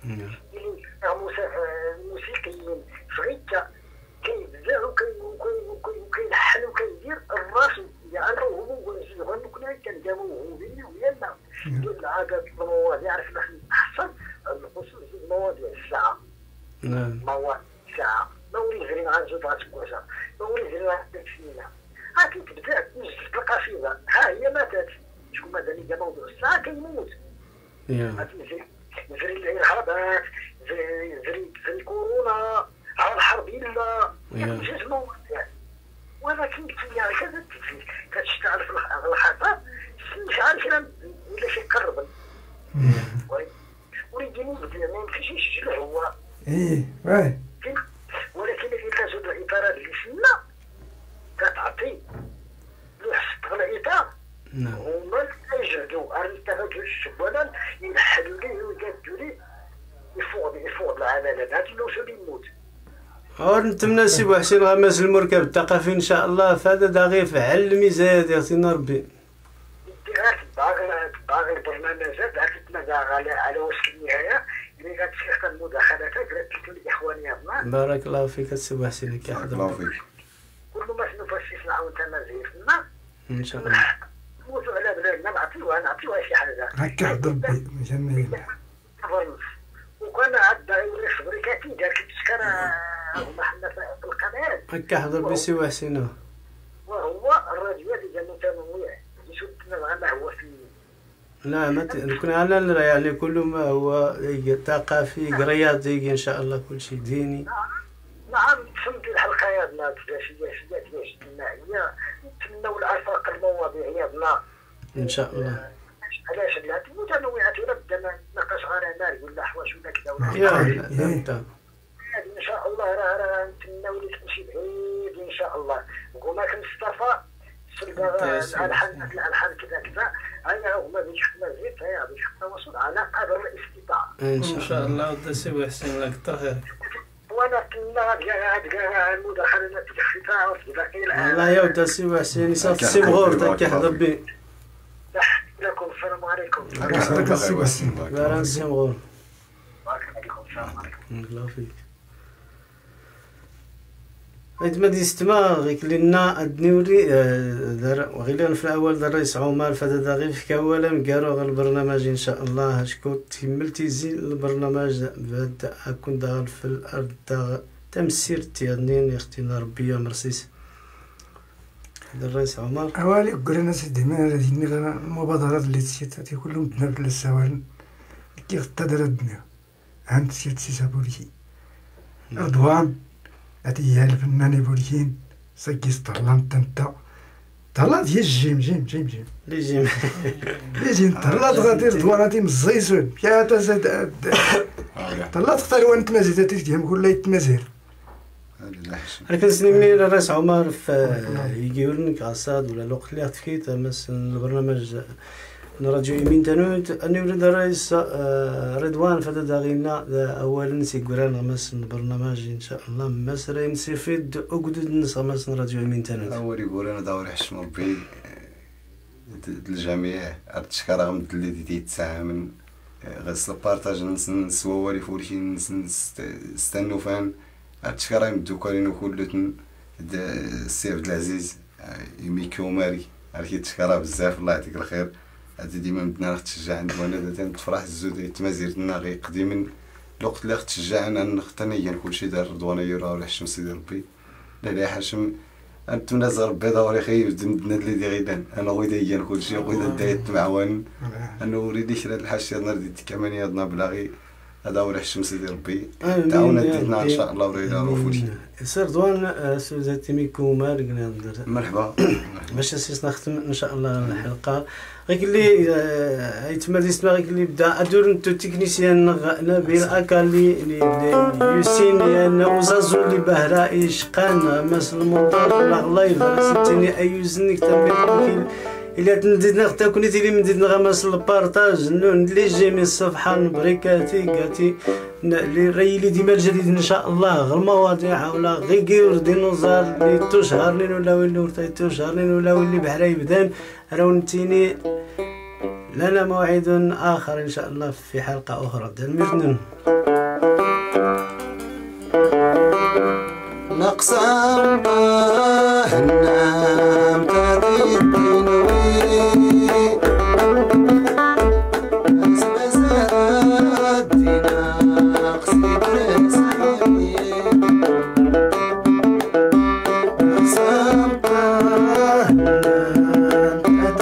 [SPEAKER 7] الموسيقيين في غيكا كيبداو وكيلحن وكيدير الراس يعرفوا هو يغنوا كنا كنجاوبوا هو ويانا ديال العادات المواضيع عرفنا نحصل الخصوص المواضيع الساعه
[SPEAKER 1] نعم
[SPEAKER 7] مواضيع الساعه ما ولي غير عن زوج غتكوزا ما ولي غير عن تكفينا ها كتبدا تنزل القصيده ها هي ماتت شكون مادني جا موضوع الساعه كيموت زري الارهابات زري زري زري كورونا على الحرب الا جوج مواضيع ولكن يعني كذا كتشتغل في الخطاب مش عارف ولا شي قرب ولكن ما يمكنش يسجل هو
[SPEAKER 2] ايه واه
[SPEAKER 7] ولكن اذا زاد الاطارات اللي سنا كتعطي لو حسبت على الاطار هما يجهدوا ارتفعوا الشبان يلحدوا ليه ويقادوا ليه يفوض يفوض العمل هذا لو شو يموت
[SPEAKER 1] اور نتمنى سي بوحسين غماس المركب الثقافي ان شاء الله فهذا دا غير فعل الميزان يا سيدنا ربي
[SPEAKER 7] باغي باغي البرنامجات عرفتنا على على وشك النهايه اللي غتشيخ المداخلات قلت الاخوان يا
[SPEAKER 1] بارك الله فيك سي بوحسين كيحضر
[SPEAKER 3] الله فيك
[SPEAKER 7] كل ما شنو فاش نعاون تمازيغنا
[SPEAKER 1] ان شاء الله
[SPEAKER 7] نموتوا على بلادنا نعطيوها نعطيوها شي حاجه
[SPEAKER 2] هكا حضر بي جميل
[SPEAKER 7] وكان عندنا يولي فبريكاتي دار كتشكر هما حنا في القناه
[SPEAKER 1] هكا حضر بي سي بوحسين
[SPEAKER 7] وهو الراديو اللي جا متنوع يشوف ما هو في
[SPEAKER 1] لا ما كنا انا يعني كل ما هو ثقافي رياضي ان شاء الله كل شيء ديني
[SPEAKER 7] نعم فهمت الحلقه يا بنات باش باش باش النهايه نتمنوا الافاق المواضيع يا بنات
[SPEAKER 1] ان شاء الله
[SPEAKER 7] علاش بلاتي متنوعات ولا بدا نقاش غير مال ولا حواش ولا كذا ولا
[SPEAKER 1] يا انت
[SPEAKER 7] ان شاء الله راه راه نتمنوا لك تمشي بعيد ان شاء الله وكما كان مصطفى الالحان الالحان كذا كذا هيا هما بيشوفنا زيت هيا بيشوفنا وصول على قدر الاستطاعه
[SPEAKER 1] ان
[SPEAKER 4] شاء الله ودي سي بوحسين الله يكثر خير
[SPEAKER 7] وانا كنا كاع المداخله اللي تخفيفها وفي باقي
[SPEAKER 1] الله يا ودي سي بوحسين صافي سي مغور كيحضر بي
[SPEAKER 7] لكم السلام عليكم
[SPEAKER 1] بارك سي مغور
[SPEAKER 7] بارك عليكم السلام عليكم
[SPEAKER 1] الله فيك حيت ما ديستما غيك لنا الدنيوري دار وغير في الاول دار الرئيس عمر فدا غير في كوالا مقارو غير البرنامج ان شاء الله شكون كملتي زين البرنامج بعد اكون داخل في الارض تمسير تيرنين اختنا ربي مرسيس دار الرئيس عمر
[SPEAKER 2] اوالي قلنا سيدي ما هذه المبادرات اللي تسيتاتي كلهم تنبل السوال كيف تدار الدنيا عند سيد سي بوركي رضوان هادي هي الفناني بوركين ساكيس طلان تنتا طلات هي الجيم جيم جيم جيم
[SPEAKER 1] لي جيم
[SPEAKER 2] لي جيم طلات غادي رضوان غادي مزيزون يا تا زاد طلات اختار وانت مازال تيهم كلها يتمازير
[SPEAKER 1] انا كنسني الرئيس عمر في يجيولنك عصاد ولا الوقت اللي حكيت مثلا البرنامج راديو يمين تنوت اني ولد الرئيس رضوان فدا داغينا اولا سيقولان مثلا البرنامج ان شاء الله مثلا نسيفيد اقدد نص مثلا راديو يمين تنوت
[SPEAKER 3] اول يقول انا داور حشم ربي الجميع التشكر غمد اللي تيتساهم غاس البارطاج نسوا لي فولشي نستنوا فان التشكر يمدو كارين كلتن السي عبد العزيز يميكو ماري عرفتي تشكرها بزاف الله يعطيك الخير هادي ديما بدنا نتشجع عند وانا تفرح الزود تمازيرتنا غير قديما الوقت اللي تشجعنا نختنيا كلشي دار رضوانه يرا ولا الشمس ديال ربي لا لا حاشم انت ناس ربي دوري خي بدنا اللي دي غيدان انا غيدا هي كلشي غيدا دايت معوان انا وريدي شرا الحاج انا رديت كمان يضنا بلاغي هذا وريح الشمس ديال ربي تعاوننا ديتنا ان شاء الله وريدا وفولشي
[SPEAKER 1] سير رضوان سوزاتي ميكو مارك
[SPEAKER 3] مرحبا
[SPEAKER 1] باش اسيس نختم ان شاء الله الحلقه غير اللي يتمادي اسمع غير اللي بدا ادور انتو تكنيسيان نبيل اكا اللي يوسين انا وزازو اللي بهراء شقان ماس المونتاج ولا لايف سنتيني ايوزنك تمي إلا تندينا ختا كوني تيلي من دينا غماس البارطاج نون لي جي من الصفحة نبريكاتي كاتي لي ريلي ديما الجديد ان شاء الله غير المواضيع ولا غير كيور ديناصور لي توشهرنين ولا ويلي ورتاي توشهرنين ولا ويلي بحرا يبدان راهو نتيني لنا موعد اخر ان شاء الله في حلقة اخرى ديال مجنون
[SPEAKER 3] نقسم هنام تدين وي أزمزات دينا قصيد رسالي نقسم هنام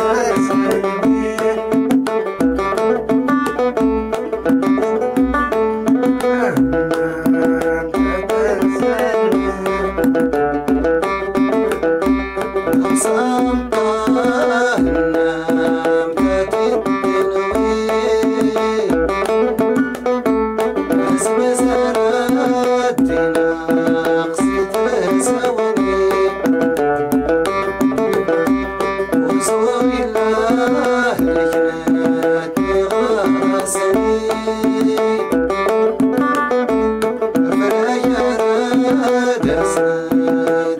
[SPEAKER 3] تدين